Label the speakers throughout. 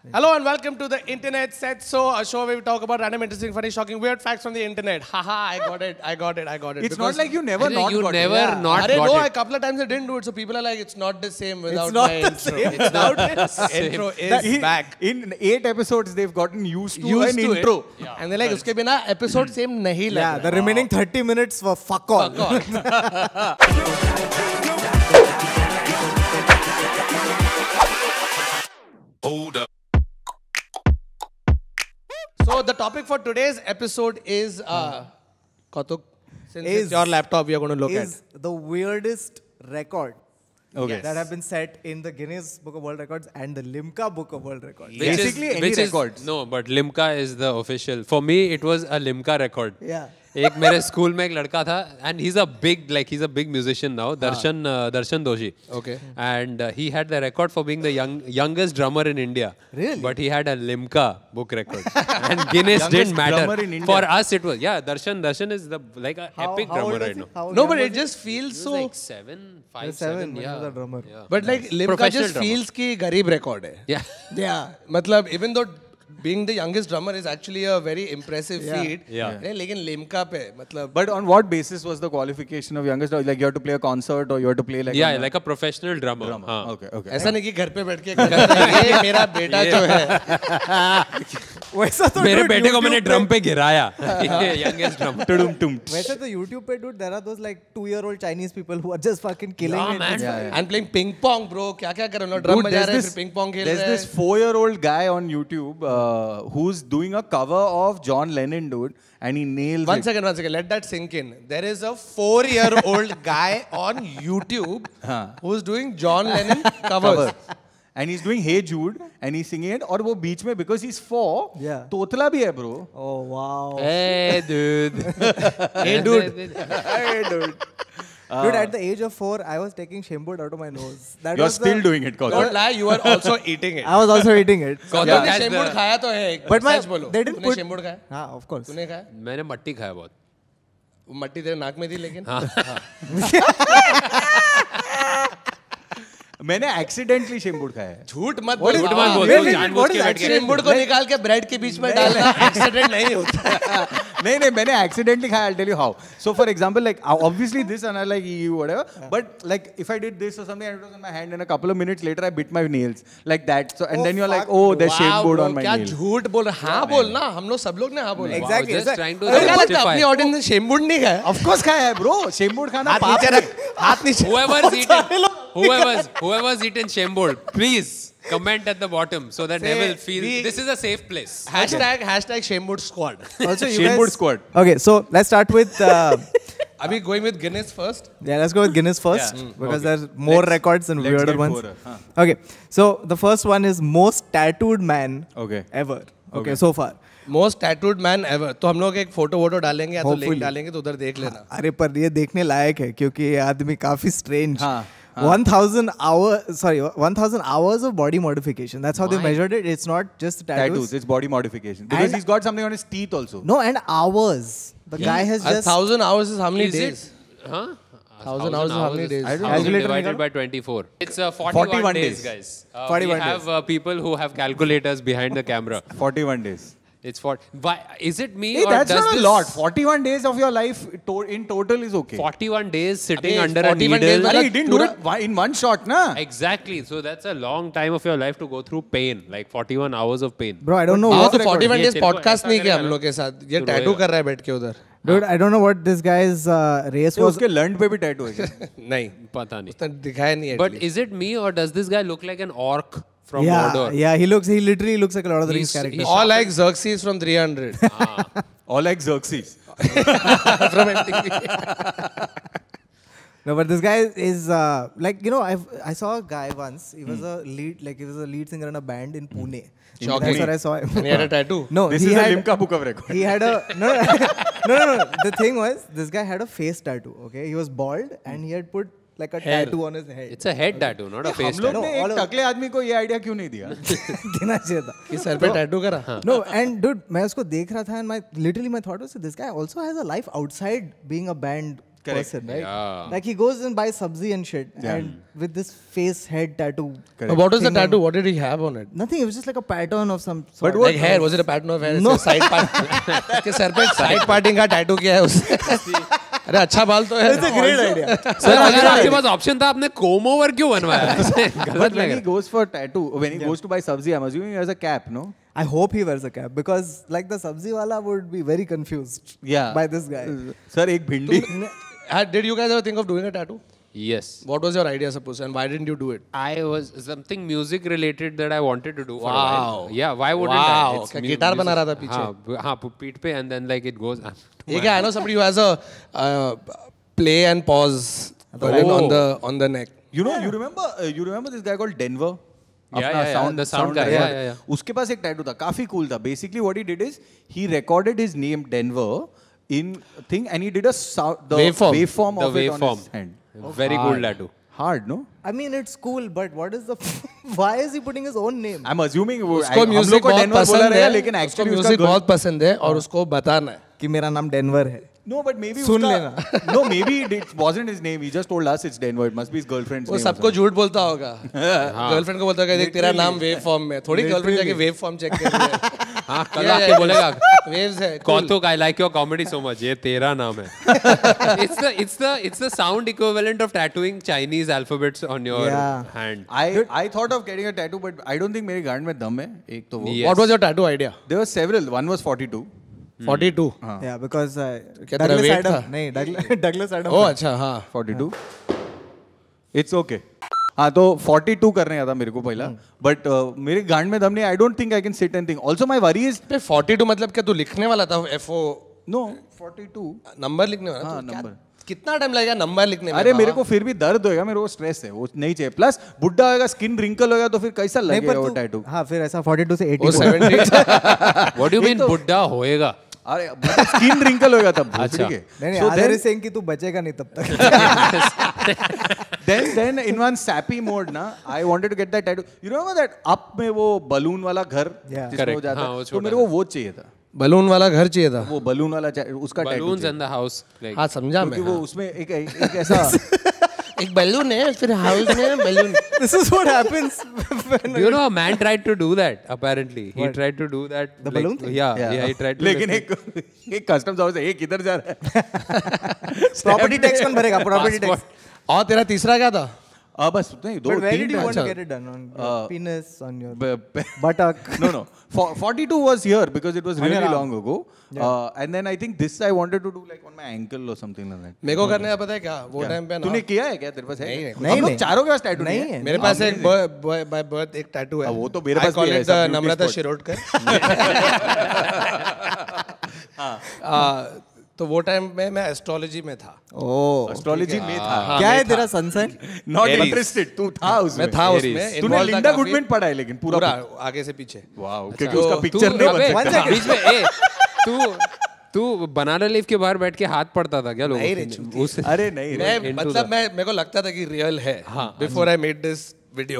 Speaker 1: Hello and welcome to the Internet Set So, a show where we talk about random, interesting, funny, shocking, weird facts from the internet. Haha, I got it.
Speaker 2: It's not like you never not
Speaker 3: you
Speaker 2: got
Speaker 3: never
Speaker 2: it.
Speaker 3: not
Speaker 1: No,
Speaker 3: got
Speaker 1: a
Speaker 3: it.
Speaker 1: couple of times I didn't do it, so people are like, it's not the same without
Speaker 2: It's not
Speaker 1: my
Speaker 2: the
Speaker 1: intro.
Speaker 2: same
Speaker 1: It's not the same. Intro is back.
Speaker 2: In 8 episodes, they've gotten used to
Speaker 1: Used
Speaker 2: an
Speaker 1: to
Speaker 2: intro.
Speaker 1: it. And they're like, uske bina episode same nahi lag
Speaker 4: Yeah, the remaining 30 minutes were fuck all.
Speaker 5: Hold up.
Speaker 1: So the topic for today's episode is Kautuk, since it's your laptop, we are going to look
Speaker 4: Is the weirdest record
Speaker 2: Okay.
Speaker 4: that have been set in the Guinness Book of World Records and the Limca Book of World Records.
Speaker 2: Basically, any records.
Speaker 3: No, but Limca is the official. For me, it was a Limca record.
Speaker 4: Yeah.
Speaker 3: एक मेरे school में एक लड़का था and he's a big musician now, Darshan Doshi.
Speaker 1: Okay.
Speaker 3: And he had the record for being the youngest drummer in India.
Speaker 4: Really?
Speaker 3: But he had a Limca book record. And Guinness
Speaker 2: Youngest
Speaker 3: didn't matter.
Speaker 2: drummer in India.
Speaker 3: For us it was, Darshan is the like an epic drummer right now.
Speaker 1: No, but it just feels
Speaker 3: He
Speaker 1: so...
Speaker 3: was like 7, 5, 7,
Speaker 4: when he
Speaker 3: yeah.
Speaker 4: was a drummer.
Speaker 3: Yeah.
Speaker 1: But like Limca
Speaker 3: Professional
Speaker 1: just
Speaker 3: drummer.
Speaker 1: feels ki garib record hai.
Speaker 3: Yeah.
Speaker 1: Yeah. Matlab, even though being the youngest drummer is actually a very impressive feat.
Speaker 3: Yeah.
Speaker 1: लेकिन Limca पे मतलब
Speaker 2: But on what basis was the qualification of youngest? Like you have to play a concert or you have to play like
Speaker 3: Like a professional drummer. हाँ.
Speaker 2: Okay.
Speaker 1: ऐसा नहीं कि घर पे बैठ के ये मेरा बेटा जो है
Speaker 4: वैसा तो
Speaker 3: मेरे
Speaker 4: dude,
Speaker 3: बेटे को
Speaker 4: YouTube
Speaker 3: मैंने
Speaker 4: पे-
Speaker 3: ड्रम पे गिराया. Youngest drummer.
Speaker 4: वैसे तो YouTube पे dude, there are those like 2-year-old Chinese people who are just fucking killing
Speaker 3: Yeah,
Speaker 4: it.
Speaker 3: man.
Speaker 1: and playing ping pong bro क्या क्या कर रहे हो ड्रम बजा रहे हैं फिर पिंग पोंग खेल
Speaker 2: there's
Speaker 1: रहे
Speaker 2: this
Speaker 1: हैं
Speaker 2: 4-year-old guy on YouTube who's doing a cover of John Lennon, dude, and he nails
Speaker 1: One
Speaker 2: it.
Speaker 1: second, let that sink in. There is a 4-year-old guy on YouTube who's doing John Lennon covers.
Speaker 2: And he's doing Hey Jude and he's singing it. और वो बीच में because he's 4,
Speaker 4: Yeah.
Speaker 2: तोतला भी है bro.
Speaker 4: Oh wow.
Speaker 3: Hey, dude.
Speaker 1: Hey dude.
Speaker 2: Hey dude.
Speaker 4: Dude, at the age of 4, I was taking shembud out of my nose. That
Speaker 2: You're
Speaker 4: was
Speaker 2: still doing it, Kautuk.
Speaker 1: Don't lie, you are also eating it.
Speaker 4: I was also eating it.
Speaker 3: Kautuk,
Speaker 1: तूने
Speaker 3: that's
Speaker 1: शेमबुड
Speaker 3: the-
Speaker 1: खाया तो है एक
Speaker 4: But my,
Speaker 1: सच बोलो
Speaker 4: they didn't
Speaker 1: तूने
Speaker 4: put...
Speaker 1: शेमबुड खाया
Speaker 4: हाँ, of course.
Speaker 1: तूने खाया
Speaker 3: मैंने मट्टी खाया बहुत.
Speaker 1: वो मट्टी तेरे नाक में थी लेकिन
Speaker 2: मैंने accidentally शेमबुड खाया है.
Speaker 1: झूठ मत बोल
Speaker 3: झूठ मत बोल, तू जानबूझ के बैठ के.
Speaker 1: शेमबुड को निकाल के ब्रेड के बीच में डालना एक्सीडेंट नहीं होता
Speaker 2: नहीं मैंने accidentally खाया. I'll tell you how. So for example, like obviously this and I like you whatever, but like if I did this or something and it was in my hand and a couple of minutes later I bit my nails like that. So and then you're like, oh, there's
Speaker 1: Wow,
Speaker 2: shemboard
Speaker 1: bro,
Speaker 2: on my
Speaker 1: क्या
Speaker 2: nail.
Speaker 1: झूठ बोल रहा हाँ बोल ना हम लोग सब लोग ने हाँ बोला
Speaker 4: Exactly.
Speaker 3: Just trying to
Speaker 1: अरे क्या लगता है
Speaker 3: justify.
Speaker 1: अपनी ऑडियंस ने शेमबुड नहीं खाया
Speaker 2: Of course खाया है bro. शेमबोर्ड खाना
Speaker 1: हाथ
Speaker 2: पाप
Speaker 1: नीचे
Speaker 2: है.
Speaker 1: रख हाथ नीचे
Speaker 3: Whoever's eaten shembod, please comment at the bottom so that Neville feels this is a safe place.
Speaker 1: hashtag Shembud squad
Speaker 4: Also, you
Speaker 2: Shembud
Speaker 4: guys...
Speaker 2: squad.
Speaker 4: Okay, so let's start with...
Speaker 1: Are we going with Guinness first?
Speaker 4: Yeah, let's go with Guinness first because there's more records and
Speaker 2: let's
Speaker 4: weirder
Speaker 2: get
Speaker 4: ones.
Speaker 2: poorer,
Speaker 4: Okay, so the first one is most tattooed man
Speaker 2: Okay.
Speaker 4: ever. Okay, so far.
Speaker 1: Most tattooed man ever. तो हम लोग एक photo डालेंगे या तो link
Speaker 4: Hopefully.
Speaker 1: डालेंगे तो उधर देख लेना.
Speaker 4: अरे पर ये देखने लायक है क्योंकि ये आदमी काफी strange.
Speaker 2: हाँ,
Speaker 4: 1,000 hours of body modification. That's how they measured it. It's not just tattoos.
Speaker 2: It's body modification. Because
Speaker 4: And-
Speaker 2: he's got something on his teeth also.
Speaker 4: No, and hours. The guy has just
Speaker 1: 1,000 hours is how many
Speaker 3: Is
Speaker 1: days?
Speaker 3: it? Huh?
Speaker 1: 1,000 hours is how many days?
Speaker 2: I don't know.
Speaker 3: 1,000
Speaker 4: Calculator
Speaker 3: divided
Speaker 4: निकालो.
Speaker 3: by 24. It's 41 days, guys.
Speaker 4: 41
Speaker 3: we have people who have calculators behind the camera.
Speaker 2: 41 days.
Speaker 3: It's for. Why is it me
Speaker 2: Hey,
Speaker 3: or
Speaker 2: that's
Speaker 3: does
Speaker 2: not a
Speaker 3: this
Speaker 2: lot. 41 days of your life in total is okay.
Speaker 3: 41 days sitting
Speaker 1: Abhi,
Speaker 3: under a
Speaker 1: 41
Speaker 3: needle?
Speaker 1: days
Speaker 2: Well, he didn't do it in one shot, na?
Speaker 3: Exactly. So that's a long time of your life to go through pain, like 41 hours of pain.
Speaker 4: bro, I don't know
Speaker 1: हाँ
Speaker 4: what
Speaker 1: तो 41
Speaker 3: ये
Speaker 1: days
Speaker 3: तेरे को
Speaker 1: podcast
Speaker 3: ऐसा
Speaker 1: नहीं किया हम
Speaker 3: करेगा
Speaker 1: लोग के साथ. ये
Speaker 3: तो
Speaker 1: टैटू
Speaker 3: रोएगा.
Speaker 1: कर रहा है बैठ के उधर.
Speaker 4: dude, I don't know what this guy's race was.
Speaker 2: उसके लंड पे भी टैटू है.
Speaker 1: नहीं
Speaker 3: पता नहीं.
Speaker 1: उसने दिखाया नहीं.
Speaker 3: But is it me or does this guy look like an orc from
Speaker 4: Yeah,
Speaker 3: Mordor?
Speaker 4: yeah, he literally looks like a Lord of the Rings
Speaker 3: He's-
Speaker 4: character.
Speaker 3: he's-
Speaker 1: All like Xerxes from 300
Speaker 2: All like Xerxes.
Speaker 1: from MTV.
Speaker 4: No, but this guy is like, you know, I saw a guy once. He was a lead singer in a band in Pune.
Speaker 1: Shocking.
Speaker 4: That's where I saw him.
Speaker 1: And he had a tattoo.
Speaker 4: No,
Speaker 2: This
Speaker 4: he
Speaker 2: is a
Speaker 4: had,
Speaker 2: Limca book of record.
Speaker 4: he had a no. The thing was, this guy had a face tattoo. Okay, he was bald and he had put like a
Speaker 1: Hair.
Speaker 4: tattoo on his head.
Speaker 3: It's a head tattoo, not a face
Speaker 2: हम लोग
Speaker 3: tattoo.
Speaker 2: ने
Speaker 4: all
Speaker 2: एक
Speaker 4: of-
Speaker 2: टकले आदमी को ये idea क्यों नहीं दिया?
Speaker 4: देना चाहिए था.
Speaker 1: कि सर पे टैटू करा.
Speaker 4: No, and dude, मैं उसको देख रहा था and my thought was, this guy also has a life outside being a band person, right?
Speaker 3: Yeah.
Speaker 4: Like he goes and buys sabzi and shit, and with this face head tattoo.
Speaker 1: What was the
Speaker 4: thing
Speaker 1: tattoo?
Speaker 4: and-
Speaker 1: What did he have on it?
Speaker 4: Nothing. It was just like a pattern of some sort.
Speaker 1: Like hair? Was it a pattern of hair? No. Side part. के सर पे side parting का tattoo किया है उसने. अरे अच्छा बाल तो है.
Speaker 4: It's a great idea.
Speaker 3: Sir अगर आपके पास ऑप्शन था आपने कोम ओवर क्यों बनवाया?
Speaker 2: But
Speaker 3: गलत
Speaker 2: when
Speaker 3: लग
Speaker 2: he goes for tattoo, when he goes to buy sabzi, I'm assuming he has a cap, no?
Speaker 4: I hope he wears a cap because like the sabzi wala would be very confused
Speaker 2: Yeah.
Speaker 4: by this guy.
Speaker 2: Sir, एक भिंडी.
Speaker 1: Did you guys ever think of doing a tattoo?
Speaker 3: Yes.
Speaker 1: What was your idea, suppose, and why didn't you do it?
Speaker 3: I was something music related that I wanted to do for a
Speaker 1: Wow.
Speaker 3: while. Yeah, why wouldn't
Speaker 1: Wow.
Speaker 3: I? It's
Speaker 1: क्या guitar बना रहा था पीछे?
Speaker 3: हाँ, पीठ पे and then like it goes.
Speaker 1: ये क्या? I know somebody who has a play and pause on the neck.
Speaker 2: You remember this guy called Denver?
Speaker 3: Yeah,
Speaker 2: अपना
Speaker 3: yeah, the sound guy.
Speaker 2: expert.
Speaker 3: Yeah.
Speaker 2: उसके पास एक tattoo था, काफी cool था. Basically, what he did is he recorded his name Denver in thing, and he did a waveform of it on his hand.
Speaker 3: Very cool tattoo.
Speaker 2: Hard, no?
Speaker 4: I mean, it's cool, but what is the? Why is he putting his own name?
Speaker 2: I'm assuming
Speaker 1: उसको
Speaker 2: हम लोग
Speaker 1: music
Speaker 2: को
Speaker 1: बहुत
Speaker 2: Denver बोला
Speaker 1: पसंद
Speaker 2: रहेगा,
Speaker 1: है,
Speaker 2: लेकिन
Speaker 1: उसको
Speaker 2: actually उसका
Speaker 1: म्यूजिक बहुत पसंद है और उसको बताना है
Speaker 4: कि मेरा नाम डेनवर है.
Speaker 2: No, but maybe
Speaker 4: सुन
Speaker 2: उसका no, maybe it wasn't his name. He just told us it's Denver. It must be his girlfriend's
Speaker 1: वो
Speaker 2: name.
Speaker 1: सबको झूठ बोलता होगा गर्लफ्रेंड को बोलता होगा देख तेरा नाम वेव फॉर्म में थोड़ी गर्लफ्रेंड जाके वेव फॉर्म चेक कर रही है
Speaker 3: हाँ कल आके बोलेगा
Speaker 1: वेव्स है
Speaker 3: Kautuk, I like your comedy so much. ये तेरा नाम है. It's the sound equivalent of tattooing Chinese alphabets on your hand.
Speaker 2: I thought of getting a tattoo, but I don't think मेरे गांड में दम है. एक तो वो.
Speaker 3: Yes.
Speaker 1: What was your tattoo idea?
Speaker 2: There were several. One was 42.
Speaker 1: 42
Speaker 4: Yeah, because
Speaker 1: क्या तेरा weight था?
Speaker 4: नहीं Douglas Adams.
Speaker 1: ओह अच्छा हाँ
Speaker 2: 42. It's okay. हाँ तो 42 करने का था मेरे को पहला, but मेरे गांड में दम नहीं. I don't think I can sit and think. Also my worry is
Speaker 1: पे 42 मतलब क्या तू लिखने वाला था FO
Speaker 2: no 42
Speaker 1: नंबर लिखने वाला
Speaker 2: हाँ
Speaker 1: तो क्या-
Speaker 2: नंबर.
Speaker 1: कितना टाइम लगेगा नंबर लिखने में
Speaker 2: अरे मेरे को फिर भी दर्द होएगा, मेरे को स्ट्रेस है, वो नहीं चाहिए. प्लस बुढ़ा होएगा, स्किन रिंकल होएगा तो फिर कैसा
Speaker 4: नहीं
Speaker 2: लगेगा
Speaker 4: पर
Speaker 2: वो
Speaker 4: तू
Speaker 2: टैटू.
Speaker 4: हाँ फिर ऐसा 42 से 80
Speaker 1: वो 70
Speaker 3: What do you mean बुड्ढा होएगा?
Speaker 2: अरे स्किन रिंकल होएगा तब.
Speaker 3: अच्छा.
Speaker 2: ठीक है.
Speaker 4: नहीं
Speaker 2: So
Speaker 4: आदर
Speaker 2: then-
Speaker 4: इज सेइंग कि तू बचेगा नहीं तब तक.
Speaker 2: then in one sappy mode ना, I wanted to get that tattoo. You remember that up में वो बलून वाला घर
Speaker 4: Yeah.
Speaker 2: जिसमें हो
Speaker 3: Correct.
Speaker 2: जाता
Speaker 3: हाँ, वो
Speaker 2: है, तो
Speaker 3: छोटा
Speaker 2: मेरे को वो चाहिए था.
Speaker 1: बलून वाला घर चाहिए था
Speaker 2: वो बलून वाला उसका
Speaker 3: Balloons
Speaker 2: tattoo
Speaker 3: in the house. Like,
Speaker 1: हाँ समझा मैं
Speaker 2: क्योंकि वो उसमें एक ऐसा
Speaker 1: एक बलून है फिर हाउस में balloon
Speaker 4: This is what happens when
Speaker 3: you know, a man tried to do that. Apparently, he tried to do that.
Speaker 4: The
Speaker 3: like,
Speaker 4: balloon thing?
Speaker 3: Yeah, he tried to.
Speaker 2: लेकिन एक कस्टम्स हाउस है, एक किधर जा रहा है.
Speaker 4: property tax कौन भरेगा property tax?
Speaker 1: और तेरा तीसरा क्या था
Speaker 2: बस नहीं दो
Speaker 4: But where
Speaker 2: तीन
Speaker 4: did you want to
Speaker 2: अच्छा.
Speaker 4: get it done? On your penis, on your buttock?
Speaker 2: No. 42 was here because it was
Speaker 4: On your
Speaker 2: really
Speaker 4: arm.
Speaker 2: long ago. And then I think this I wanted to do like on my ankle or something like that.
Speaker 1: मेरे को करने का पता है क्या वो time पे ना
Speaker 2: तूने किया है क्या, तेरे पास है?
Speaker 1: नहीं,
Speaker 2: हम
Speaker 4: नहीं,
Speaker 2: लोग
Speaker 4: नहीं.
Speaker 2: चारों के पास टैटू
Speaker 4: नहीं
Speaker 2: नहीं है.
Speaker 4: है.
Speaker 1: मेरे पास एक बाय बर्थ एक टैटू है
Speaker 2: वो तो मेरे पास
Speaker 1: I call
Speaker 2: भी है,
Speaker 1: it the
Speaker 2: सब beauty
Speaker 1: नम्रता
Speaker 2: spot.
Speaker 1: शिरोडकर तो वो टाइम में मैं एस्ट्रोलॉजी में था
Speaker 4: Oh.
Speaker 2: एस्ट्रोलॉजी में था.
Speaker 4: क्या है तेरा sun sign?
Speaker 2: Not
Speaker 1: Aries.
Speaker 2: interested. तू था उसमें.
Speaker 1: मैं था उसमें
Speaker 2: तूने
Speaker 1: involved था
Speaker 2: लिंडा
Speaker 1: काफी।
Speaker 2: गुडमैन पढ़ा है लेकिन पूरा.
Speaker 1: पूरा आगे से पीछे
Speaker 2: वाओ,
Speaker 1: अच्छा.
Speaker 2: क्योंकि उसका
Speaker 1: तो
Speaker 2: पिक्चर
Speaker 3: तू-
Speaker 2: नहीं बन
Speaker 3: अबे,
Speaker 2: सकता.
Speaker 3: बीच में तू बनाना लीफ के बाहर बैठ के हाथ पढ़ता था क्या लोगों
Speaker 1: नहीं रे,
Speaker 3: के?
Speaker 1: चूतिया।
Speaker 3: उस
Speaker 2: अरे नहीं
Speaker 1: मैं
Speaker 3: into
Speaker 1: मतलब
Speaker 3: the-
Speaker 1: मैं मेरे को लगता था कि रियल है before I made this video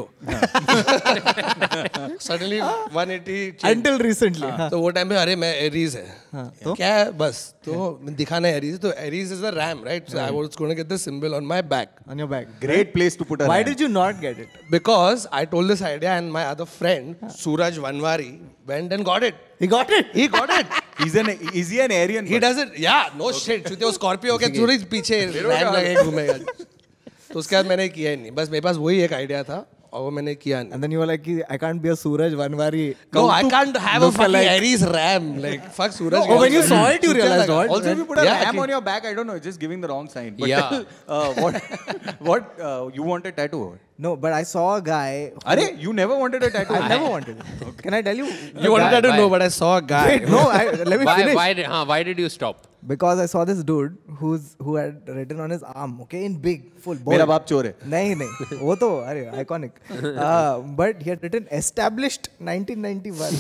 Speaker 1: suddenly 180 change.
Speaker 4: Until recently. हाँ.
Speaker 1: तो वो टाइम पे अरे मैं एरीज है
Speaker 4: तो?
Speaker 1: क्या है बस तो दिखाना है एरीज तो Aries is the ram right so I was going to get the symbol on my back
Speaker 4: On your back.
Speaker 2: Great place to put a
Speaker 4: Why
Speaker 2: ram.
Speaker 4: did you not get it?
Speaker 1: because I told this idea and my other friend Suraj Vanwari went and got it.
Speaker 4: He got it.
Speaker 1: He got it.
Speaker 2: Is he an Aryan?
Speaker 1: He does it. Yeah, no shit. चूतिया वो Scorpio के थोड़ी पीछे RAM लगे घूमेगा. तो उसके बाद मैंने किया ही नहीं. बस मेरे पास वही एक आइडिया था और वो मैंने किया नहीं.
Speaker 4: And then you were like, I can't be a Suraj Vanwari.
Speaker 1: No, I can't have a
Speaker 4: look
Speaker 1: fucking
Speaker 4: alike.
Speaker 1: Aries ram. Like fuck Suraj.
Speaker 4: Oh, when you saw it, you realized what?
Speaker 2: Also, if you put a
Speaker 1: Yeah,
Speaker 2: ram
Speaker 1: actually-
Speaker 2: on your back, I don't know, it's just giving the wrong sign. But
Speaker 3: Yeah.
Speaker 2: what you want a tattoo?
Speaker 4: No, but I saw a guy.
Speaker 2: Arey, you never wanted a tattoo.
Speaker 4: I never wanted it. Can I tell you?
Speaker 1: You wanted to
Speaker 3: Why?
Speaker 1: know, but I saw a guy.
Speaker 4: Wait, no, let me finish.
Speaker 3: Why did you stop?
Speaker 4: Because I saw this dude who had written on his arm, okay, in big, full bold.
Speaker 2: मेरा बाप चोर है.
Speaker 4: नहीं वो तो अरे iconic. But he had written established 1991.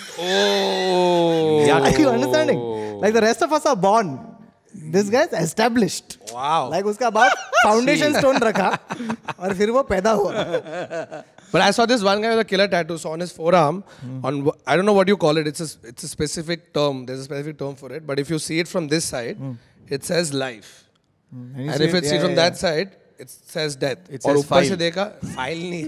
Speaker 3: Oh.
Speaker 4: Are you understanding? Like the rest of us are born. This guy is established.
Speaker 1: Wow.
Speaker 4: Like उसका बाप foundation stone रखा और फिर वो पैदा हुआ.
Speaker 1: But I saw this one guy with a killer tattoo. So on his forearm, on I don't know what you call it. It's a specific term. There's a specific term for it. But if you see it from this side, it says life. And if it's from that side, it says death.
Speaker 2: It
Speaker 1: और
Speaker 2: says
Speaker 1: ऊपर
Speaker 2: file.
Speaker 1: से देखा file नहीं.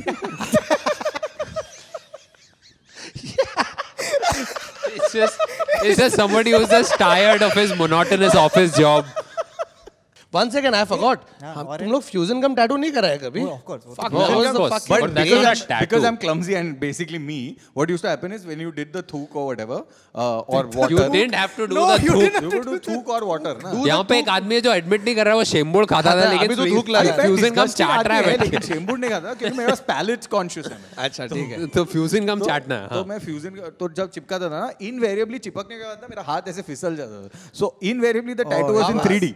Speaker 3: It's just somebody who's just tired of his monotonous office job.
Speaker 1: One second, I forgot.
Speaker 4: और
Speaker 1: तुम लोग fusion gum tattoo नहीं कराया कभी?
Speaker 4: Of course.
Speaker 1: Fuck,
Speaker 3: No,
Speaker 1: that was
Speaker 3: of
Speaker 1: the
Speaker 3: course.
Speaker 1: fucking
Speaker 3: But
Speaker 1: bane.
Speaker 2: Because I'm clumsy and basically me, what used to happen is when you did the thuk or whatever, or water.
Speaker 3: You didn't have to do the thuk.
Speaker 2: You could do thuk or water, na?
Speaker 3: यहाँ पे एक आदमी है जो admit नहीं कर रहा है, वो शेमबोर्ड खाता था,
Speaker 1: अभी तो थूक लगा है।
Speaker 3: फ्यूजन गम चाट रहा है बैठ के।
Speaker 2: लेकिन शेम्बूड नहीं खाता क्योंकि मेरे पास पैलेट कॉन्शियस है मैं।
Speaker 1: अच्छा ठीक है.
Speaker 3: तो फ्यूजन गम चाटना है.
Speaker 2: तो मैं फ्यूजन तो जब चिपकाता था ना, इनवेरिएबली चिपकने के बाद ना मेरा हाथ ऐसे फिसल जाता था. So invariably the tattoo was in 3D.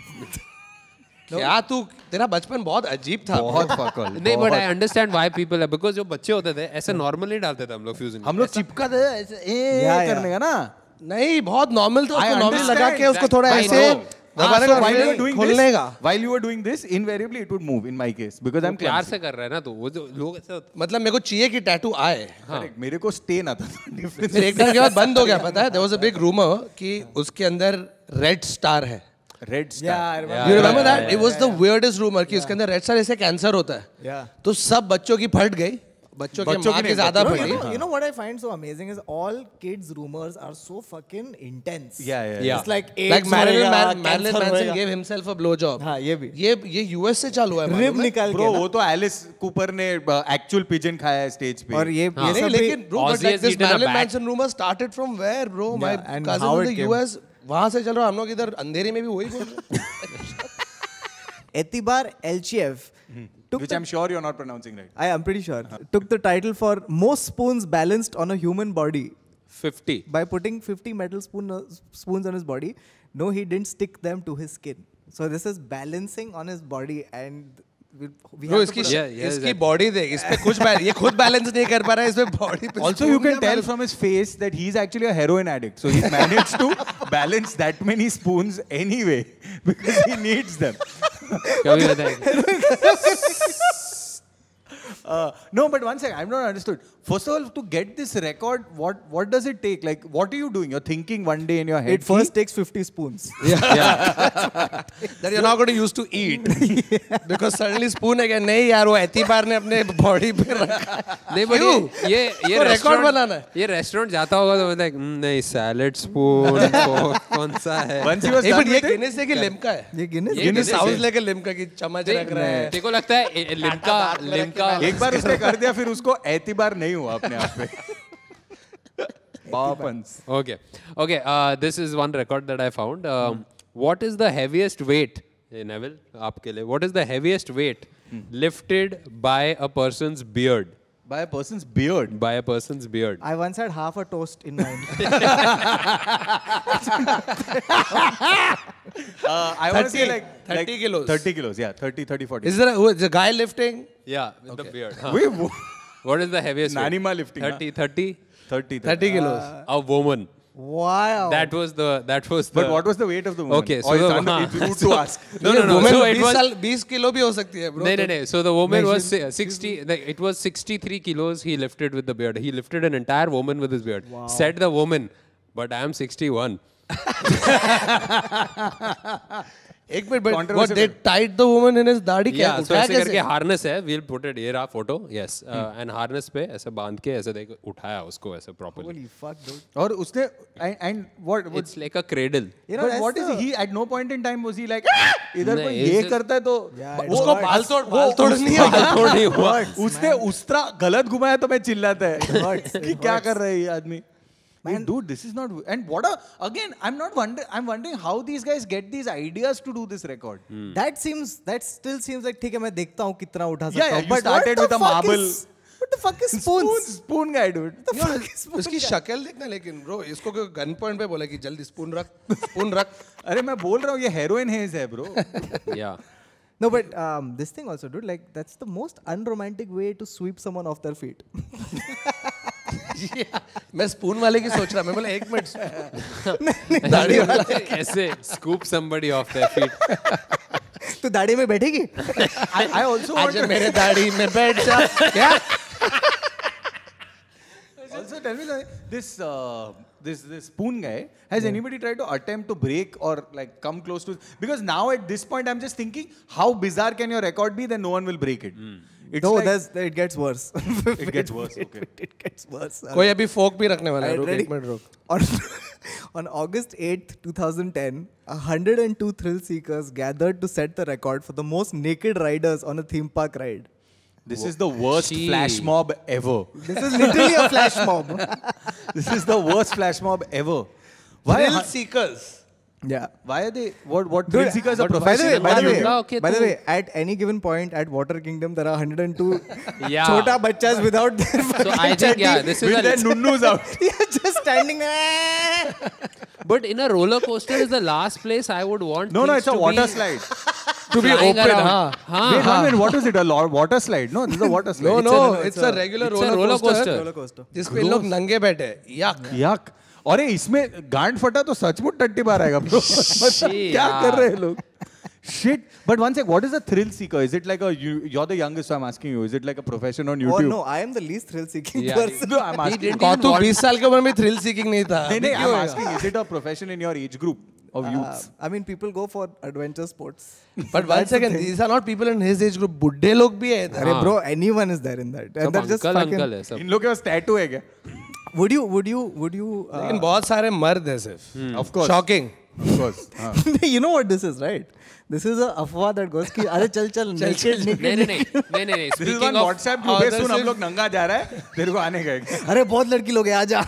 Speaker 1: क्या तू तेरा बचपन बहुत अजीब था.
Speaker 2: बहुत फकल.
Speaker 3: नहीं, but I understand why people है, बिकॉज़ जो बच्चे होते थे ऐसे नॉर्मली डालते थे हम लोग फ्यूजन.
Speaker 2: हम लोग चिपकाते थे ऐसे करने का ना.
Speaker 1: नहीं बहुत नॉर्मल था.
Speaker 2: I
Speaker 1: उसको नॉर्मल लगा
Speaker 2: understand
Speaker 1: के उसको थोड़ा
Speaker 3: I
Speaker 1: ऐसे
Speaker 3: know.
Speaker 1: दबाने का
Speaker 2: while you were doing
Speaker 1: खोलने का.
Speaker 2: this, while you were doing this, invariably it would move in my case because I'm
Speaker 3: प्यार
Speaker 2: clumsy.
Speaker 3: से कर रहा है ना, तो वो जो लोग ऐसे
Speaker 1: मतलब मेरे को चाहिए कि टैटू आए.
Speaker 2: Correct. मेरे को stain आता था. Difference.
Speaker 1: फिर एक टाइम के बाद बंद हो गया. पता है, there was a big rumor कि उसके अंदर रेड स्टार है.
Speaker 2: Red star.
Speaker 4: Yeah, I remember.
Speaker 1: You remember that? It was the weirdest rumor कि उसके अंदर रेड स्टार ऐसे कैंसर होता है.
Speaker 4: Yeah.
Speaker 1: तो सब बच्चों की फट गई. बच्चों की माँ की ज्यादा
Speaker 4: You
Speaker 1: फटी.
Speaker 4: know what I find so amazing is all kids' rumors are so fucking intense.
Speaker 2: Yeah.
Speaker 4: It's like
Speaker 1: Like
Speaker 4: AIDS
Speaker 1: Marilyn
Speaker 4: होएगा,
Speaker 1: Marilyn
Speaker 4: cancer
Speaker 1: Manson
Speaker 4: होएगा.
Speaker 1: gave himself a blowjob.
Speaker 4: हाँ, ये भी.
Speaker 1: ये US से चालू है.
Speaker 4: Rib
Speaker 1: मालूम है?
Speaker 4: निकाल
Speaker 2: Bro,
Speaker 4: के ना.
Speaker 2: वो तो एलिस कूपर ने एक्चुअल पिजन खाया है स्टेज पे.
Speaker 4: और ये
Speaker 1: नहीं
Speaker 4: सब भी-
Speaker 1: लेकिन bro, but
Speaker 3: Ozzy
Speaker 1: like
Speaker 3: has
Speaker 1: this
Speaker 3: eaten a
Speaker 1: Marilyn
Speaker 3: bat.
Speaker 1: Manson rumor started from where, bro? My
Speaker 4: and
Speaker 1: cousin
Speaker 4: how
Speaker 1: in
Speaker 4: it
Speaker 1: the
Speaker 4: came.
Speaker 1: US वहाँ से चल रहा. हम लोग इधर अंधेरी में भी वही बोल रहे.
Speaker 4: Etibar Elchiev took
Speaker 2: Which
Speaker 4: the-
Speaker 2: I'm sure you're not pronouncing right.
Speaker 4: I am pretty sure took the title for most spoons balanced on a human body
Speaker 3: 50.
Speaker 4: by putting 50 metal spoons on his body. No, he didn't stick them to his skin. So this is balancing on his body, and we
Speaker 1: Bro,
Speaker 4: have to
Speaker 1: इसकी
Speaker 4: put
Speaker 1: इसकी body देख. इस पे कुछ ये खुद balance नहीं कर पा रहा है. इस पे बॉडी पे
Speaker 2: Also, you can tell from his face that he's actually a heroin addict. So he's managed to balance that many spoons anyway because he needs them.
Speaker 3: कभी बताएंगे.
Speaker 2: No, but one second, I've not understood. First of all, to get this record, what does it take? Like, what are you doing? You're thinking one day in your head.
Speaker 4: It first takes 50 spoons.
Speaker 1: that you're not going to use to eat because suddenly spoon है क्या. नहीं यार, वो एतिबार ने अपने body पे रखा.
Speaker 3: नहीं, but ये
Speaker 1: तो record बनाना है.
Speaker 3: ये रेस्टोरेंट जाता होगा तो मतलब नहीं, सैलेड स्पून कौन सा है.
Speaker 2: Once he was
Speaker 1: Hey,
Speaker 2: done
Speaker 1: but ये
Speaker 2: with it,
Speaker 1: गिनेस है कि लिम्का है.
Speaker 4: ये Guinness.
Speaker 1: गिनेस साउंड लेके लिम्का की चम्मच रख रहा है.
Speaker 3: देखो लगता है लिम्का
Speaker 2: एक बार उसने कर दिया फिर उसको एतिबार नहीं हुआ अपने आप पे. Paupans.
Speaker 3: Okay. This is one record that I found. What is the heaviest weight, Neville? आपके लिए. What is the heaviest weight lifted by a person's beard?
Speaker 2: By a person's beard.
Speaker 3: By a person's beard.
Speaker 4: I once had half a toast in mind.
Speaker 2: I want to say
Speaker 1: 30
Speaker 2: like
Speaker 1: kilos.
Speaker 2: 30 kilos, yeah. 30, 40.
Speaker 1: Is there a guy lifting?
Speaker 3: Yeah, with the beard. Huh.
Speaker 2: Wait,
Speaker 3: What is the heaviest weight?
Speaker 2: Nanima lifting.
Speaker 3: 30.
Speaker 1: 30 kilos.
Speaker 3: A woman.
Speaker 4: Wow.
Speaker 3: That was the.
Speaker 2: But what was the weight of the woman?
Speaker 3: Okay, so
Speaker 2: Or
Speaker 3: the-
Speaker 2: it's rude to ask.
Speaker 3: No.
Speaker 1: Woman
Speaker 3: So it
Speaker 1: 20
Speaker 3: was.
Speaker 1: साल 20 kilo भी हो सकती है, bro.
Speaker 3: No. So the woman was 60. It was 63 kilos he lifted with the beard. He lifted an entire woman with his beard. Said the woman, but I am 61.
Speaker 1: एक मिनट, but what they tied the woman in his दाढ़ी क्या
Speaker 3: Yeah, so
Speaker 1: उठाया
Speaker 3: ऐसे करके
Speaker 1: कैसे?
Speaker 3: Harness है. We'll put it. ये रहा फोटो. Yes. And harness पे ऐसे बांध के ऐसे देख उठाया उसको ऐसे properly.
Speaker 4: Holy fuck, dude.
Speaker 2: और उसने and what
Speaker 3: It's like a cradle.
Speaker 4: You know,
Speaker 2: but
Speaker 4: that's
Speaker 2: what is
Speaker 4: the-
Speaker 2: he at no point in time was he like इधर कोई
Speaker 3: नहीं,
Speaker 2: ये
Speaker 3: it's
Speaker 2: करता है तो
Speaker 4: Yeah, it's
Speaker 1: उसको
Speaker 4: not-
Speaker 1: बाल तोड़ नहीं है.
Speaker 3: थोड़ा नहीं हुआ.
Speaker 2: उसने उस्तरा गलत घुमाया तो मैं चिल्लाता है
Speaker 4: hurts,
Speaker 2: कि
Speaker 4: it
Speaker 2: क्या
Speaker 4: hurts.
Speaker 2: कर रहा है ये आदमी. Man, dude, this is not. And what a again. I'm wondering how these guys get these ideas to do this record.
Speaker 4: That still seems like ठीक है, मैं देखता हूँ कितना उठा सकता
Speaker 2: Yeah,
Speaker 4: हूँ.
Speaker 2: you
Speaker 4: But
Speaker 2: started
Speaker 4: what
Speaker 2: with
Speaker 4: the
Speaker 2: a
Speaker 4: fuck
Speaker 2: marble.
Speaker 4: What the fuck is spoons?
Speaker 2: Spoon guy, dude.
Speaker 4: What the fuck is spoon?
Speaker 1: उसकी शक्ल देखना. लेकिन bro, इसको कोई गन पॉइंट पे बोला कि जल्दी स्पून रख.
Speaker 2: अरे मैं बोल रहा हूँ ये heroin haze है, bro.
Speaker 3: Yeah.
Speaker 4: No, but this thing also, dude, like that's the most unromantic way to sweep someone off their feet.
Speaker 1: मैं स्पून वाले की सोच रहा. मैं बोला एक मिनट.
Speaker 3: दाढ़ी वाला ऐसे scoop somebody off their feet.
Speaker 4: तू दाढ़ी में बैठेगी?
Speaker 2: I also want
Speaker 1: आज मेरे दाढ़ी में बैठ जा. क्या?
Speaker 2: also tell me this spoon guy, has anybody tried to attempt to break or like come close to? Because now at this point I'm just thinking, how bizarre can your record be that no one will break it? It's
Speaker 4: No,
Speaker 2: like,
Speaker 4: it gets worse.
Speaker 2: it gets worse. Okay.
Speaker 4: It gets worse.
Speaker 1: कोई अभी फोक भी रखने वाला है.
Speaker 4: Alright,
Speaker 1: रुक
Speaker 4: ready?
Speaker 1: एक minute रुक.
Speaker 4: On August 8th, 2010, 102 thrill seekers gathered to set the record for the most naked riders on a theme park ride.
Speaker 2: This is the worst
Speaker 3: Gee.
Speaker 2: flash mob ever.
Speaker 4: This is literally a flash mob.
Speaker 2: This is the worst flash mob ever.
Speaker 1: Thrill seekers.
Speaker 4: Yeah.
Speaker 2: Why are they? What thrill seekers are
Speaker 3: but
Speaker 4: By the way,
Speaker 2: professional?
Speaker 3: okay,
Speaker 4: by the
Speaker 3: तू-
Speaker 4: way, at any given point at Water Kingdom, there are 102
Speaker 3: Yeah.
Speaker 4: chota bachas without their
Speaker 3: So
Speaker 4: fucking
Speaker 3: I think, yeah, this is
Speaker 2: With their
Speaker 3: a...
Speaker 2: nunnus out.
Speaker 4: yeah, just standing there.
Speaker 3: But in a roller coaster is the last place I would want
Speaker 2: No,
Speaker 3: things
Speaker 2: it's a
Speaker 3: to
Speaker 2: water
Speaker 3: be
Speaker 2: slide.
Speaker 1: To be
Speaker 3: flying
Speaker 1: open,
Speaker 3: around.
Speaker 1: हाँ.
Speaker 2: Wait, one minute, what is it? A water slide? No, this is a water slide.
Speaker 1: No, it's a regular
Speaker 3: it's a roller coaster.
Speaker 4: Roller coaster.
Speaker 1: जिसपे इन लोग नंगे बैठे हैं. Yuck.
Speaker 2: Yuck. अरे इसमें गांड फटा तो सचमुच टट्टी बार आएगा bro. मतलब क्या कर रहे हैं लोग? Shit. But one sec, what is a thrill seeker? Is it like you're the youngest, so I'm asking you. Is it like a profession on
Speaker 4: Oh
Speaker 2: YouTube?
Speaker 4: no, I am the least thrill-seeking
Speaker 3: Yeah.
Speaker 4: person.
Speaker 2: No, I'm asking.
Speaker 3: didn't
Speaker 1: कौतुक 20 साल के उम्र में thrill seeking नहीं था.
Speaker 2: नहीं,
Speaker 1: अभी
Speaker 2: I'm
Speaker 1: क्यों होगा?
Speaker 2: asking, is it a profession in your age group of youths?
Speaker 4: I mean, people go for adventure sports.
Speaker 1: But one second, these are not people in his age group. बुड्ढे लोग भी हैं इधर.
Speaker 4: Arey bro, anyone is there in that. And
Speaker 3: सब
Speaker 4: they're just
Speaker 3: uncle
Speaker 4: fucking.
Speaker 3: Uncle है सब.
Speaker 2: इन लोग के पास टैटू है क्या?
Speaker 4: Would you?
Speaker 1: लेकिन बहुत सारे मर्द हैं सिर्फ.
Speaker 2: Of course.
Speaker 1: Shocking.
Speaker 2: Of course. हाँ.
Speaker 4: You know what this is, right? This is a अफवाह that goes कि अरे चल naked
Speaker 3: नहीं.
Speaker 2: This is
Speaker 3: Speaking
Speaker 2: one
Speaker 3: of
Speaker 2: WhatsApp group है, सुन हम लोग नंगा जा रहा है, तेरे को आने का है.
Speaker 4: अरे बहुत लड़की लोग हैं आजा.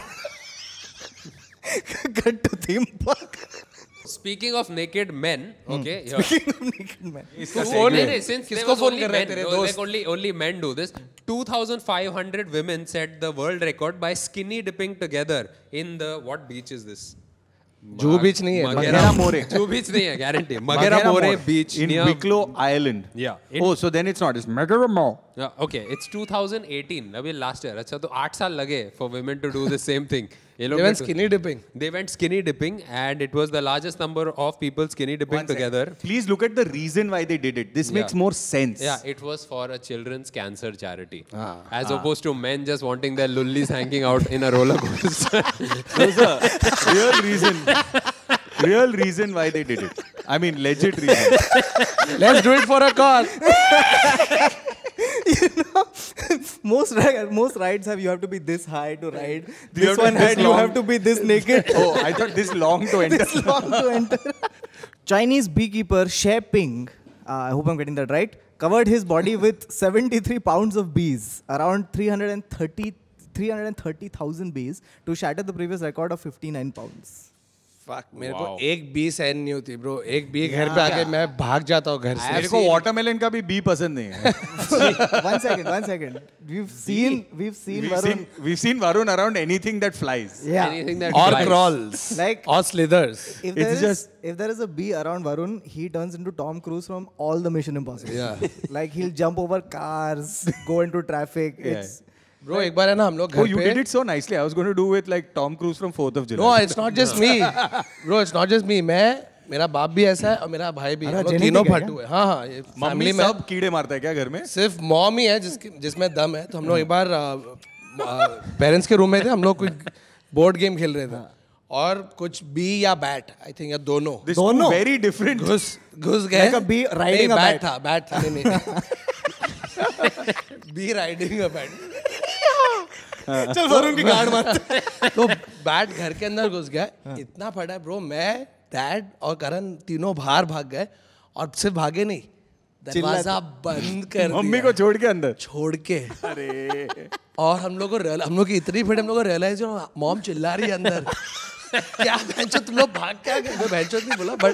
Speaker 4: Cut to theme park.
Speaker 3: Speaking of naked men, okay. here.
Speaker 4: Speaking of naked men.
Speaker 1: इसको फोन
Speaker 3: नहीं, since there
Speaker 1: किसको
Speaker 3: was
Speaker 1: फोन
Speaker 3: only
Speaker 1: कर रहे हैं
Speaker 3: men,
Speaker 1: तेरे
Speaker 3: no,
Speaker 1: दोस्त?
Speaker 3: like only men do this. 2,500 women set the world record by skinny dipping together in the what beach is this?
Speaker 1: जू बीच नहीं है.
Speaker 2: Maghera More.
Speaker 3: Jhu beach नहीं है, guarantee. Maghera More beach
Speaker 2: in
Speaker 3: near
Speaker 2: Wicklow Island.
Speaker 3: Yeah.
Speaker 2: Oh, so then it's not. It's Maghera More.
Speaker 3: Yeah, okay, it's 2018. अभी last year. अच्छा तो 8 साल लगे for women to do the same thing. ये लोग
Speaker 1: They went
Speaker 3: ने-
Speaker 1: skinny dipping.
Speaker 3: They went skinny dipping, and it was the largest number of people skinny dipping
Speaker 2: One sec.
Speaker 3: together.
Speaker 2: Please look at the reason why they did it. This makes more sense.
Speaker 3: Yeah, it was for a children's cancer charity. As opposed to men just wanting their lullis hanging out in a roller coaster.
Speaker 2: There's a real reason. Real reason why they did it. I mean, legit reason.
Speaker 1: Let's do it for a cause.
Speaker 4: Most rides have you have to be this high to ride.
Speaker 2: have
Speaker 4: This
Speaker 2: to
Speaker 4: one
Speaker 2: be this
Speaker 4: had you
Speaker 2: long.
Speaker 4: have to be this naked.
Speaker 2: Oh, I thought this long to enter.
Speaker 4: This long to enter. Chinese beekeeper Xie Ping, I hope I'm getting that right, covered his body with 73 pounds of bees, around 330,000 bees, to shatter the previous record of 59 pounds.
Speaker 1: Fuck, मेरे को
Speaker 3: Wow.
Speaker 1: एक B सहन नहीं होती bro. एक B घर पे आके मैं भाग जाता हूँ घर से.
Speaker 2: मेरे को watermelon का भी बी पसंद नहीं है.
Speaker 4: One second. We've seen Varun.
Speaker 2: We've seen Varun around anything that flies.
Speaker 4: Yeah.
Speaker 3: Anything that
Speaker 1: Or
Speaker 3: flies.
Speaker 1: crawls.
Speaker 4: Like-
Speaker 1: or slithers.
Speaker 4: If there is a bee around Varun, he turns into Tom Cruise from all the Mission Impossible.
Speaker 1: Yeah.
Speaker 4: Like he'll jump over cars, go into traffic.
Speaker 2: Yeah.
Speaker 4: It's
Speaker 1: Bro, एक बार है ना हम लोग घर
Speaker 2: Oh, you
Speaker 1: पे.
Speaker 2: did it so nicely. I was going to do with like Tom Cruise from 4th of July.
Speaker 1: No, it's not just me. Bro, it's not just me. मेरा बाप भी ऐसा है और मेरा भाई भी है. हम लोग
Speaker 4: genetic
Speaker 1: तीनों
Speaker 4: है
Speaker 1: फटू है. हाँ हाँ. ये
Speaker 2: मम्मी
Speaker 1: फैमिली में
Speaker 2: सब कीड़े मारता है क्या घर में?
Speaker 1: सिर्फ मॉम ही है जिसमें दम है. तो हम लोग एक बार पेरेंट्स के रूम में थे. हम लोग कुछ बोर्ड गेम खेल रहे थे और कुछ बी या बैट आई थिंक या दोनों
Speaker 2: This two very different.
Speaker 1: घुस गए.
Speaker 4: Like a bee riding a bat.
Speaker 1: Bat था नहीं बी राइडिंग अ बैट.
Speaker 4: चल वरुण की गाड़ मारते.
Speaker 1: तो बैट घर के अंदर घुस गया. इतना फटा है ब्रो. मैं डैड और करण तीनों बाहर भाग गए और सिर्फ भागे नहीं, दरवाजा बंद कर दिया.
Speaker 2: मम्मी को छोड़ के अंदर.
Speaker 1: छोड़ के. अरे और हम लोग की इतनी फिट हम लोग को रियलाइज मॉम चिल्ला रही है अंदर. क्या भैंचो तुम लोग भाग क्या गए. भैंचो नहीं बोला बट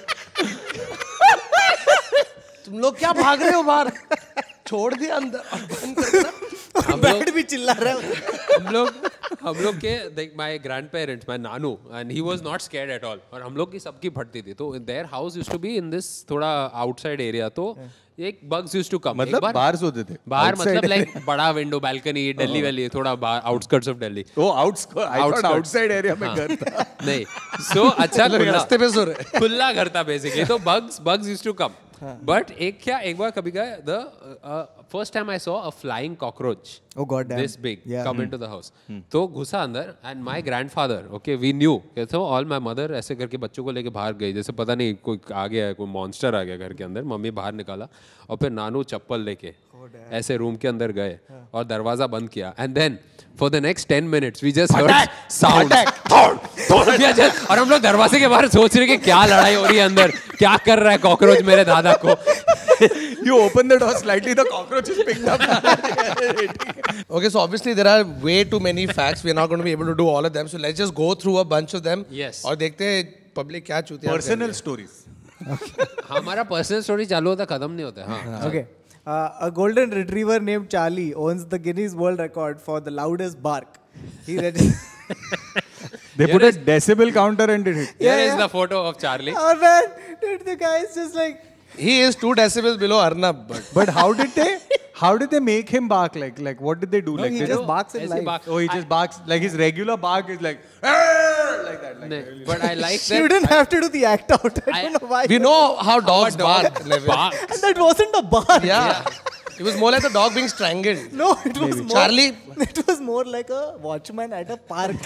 Speaker 1: तुम लोग क्या भाग रहे हो बाहर. छोड़ दिया अंदर और बंद कर दिया.
Speaker 4: बैट भी चिल्ला रहा है.
Speaker 3: हम लोग के like my grandparents, my Nanu, and he was not scared at all. और हम लोग की सबकी फटती थी. तो their house used to be in this थोड़ा outside area. तो एक bugs used to come.
Speaker 2: मतलब बाहर सोते थे.
Speaker 3: बाहर मतलब like बड़ा window balcony दिल्ली वाली थोड़ा outskirts of Delhi.
Speaker 2: Oh, outskirts. I thought outside area में घर था.
Speaker 3: नहीं. So अच्छा
Speaker 1: रास्ते पे सो रहे.
Speaker 3: खुला घर था basically. तो bugs used to come. But एक बार कभी गया, the first time I saw a flying cockroach.
Speaker 4: Oh God damn.
Speaker 3: This big come into the house.
Speaker 2: Hmm.
Speaker 3: तो घुसा अंदर and my grandfather, okay, we knew. So all my mother ऐसे करके बच्चों को लेके बाहर गई, जैसे पता नहीं कोई आ गया है, कोई monster आ गया घर के अंदर. मम्मी बाहर निकाला और फिर नानू चप्पल लेके ऐसे रूम के अंदर गए और दरवाजा बंद किया. And then for the next 10 minutes we just heard sounds. और हम लोग दरवाजे के बाहर सोच रहे कि क्या लड़ाई हो रही है अंदर, क्या कर रहा है कॉकरोच मेरे दादा को.
Speaker 2: You open the door slightly, the cockroach is picked up.
Speaker 1: Okay, so obviously there are way too many facts. We are not going to be able to do all of them. So let's just go through a bunch of them.
Speaker 3: Yes.
Speaker 1: और देखते हैं public क्या चूतिया.
Speaker 2: Personal stories.
Speaker 3: हमारा personal story चालू होता खत्म नहीं होता. हाँ.
Speaker 4: Okay. A golden retriever named Charlie owns the Guinness World Record for the loudest bark. He
Speaker 2: They put a decibel counter and did it.
Speaker 3: Here is the photo of Charlie.
Speaker 4: Oh man, dude, the guy is just like.
Speaker 1: He is 2 decibels below Arnab,
Speaker 2: But how did they make him bark? Like what did they do?
Speaker 4: No,
Speaker 2: Like
Speaker 4: he
Speaker 2: they
Speaker 4: just barks in
Speaker 3: ऐसे
Speaker 4: life.
Speaker 3: bark.
Speaker 2: Oh, he just barks. Like his regular bark is like that. Like,
Speaker 3: But I like
Speaker 4: You
Speaker 3: that.
Speaker 4: didn't have to do the act out. I don't know why.
Speaker 1: We know how dogs bark. Neville.
Speaker 4: And that wasn't a bark.
Speaker 1: Yeah. It was more like a dog being strangled.
Speaker 4: No, it was more.
Speaker 1: Charlie.
Speaker 4: It was more like a watchman at a park.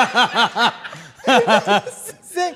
Speaker 4: Saying,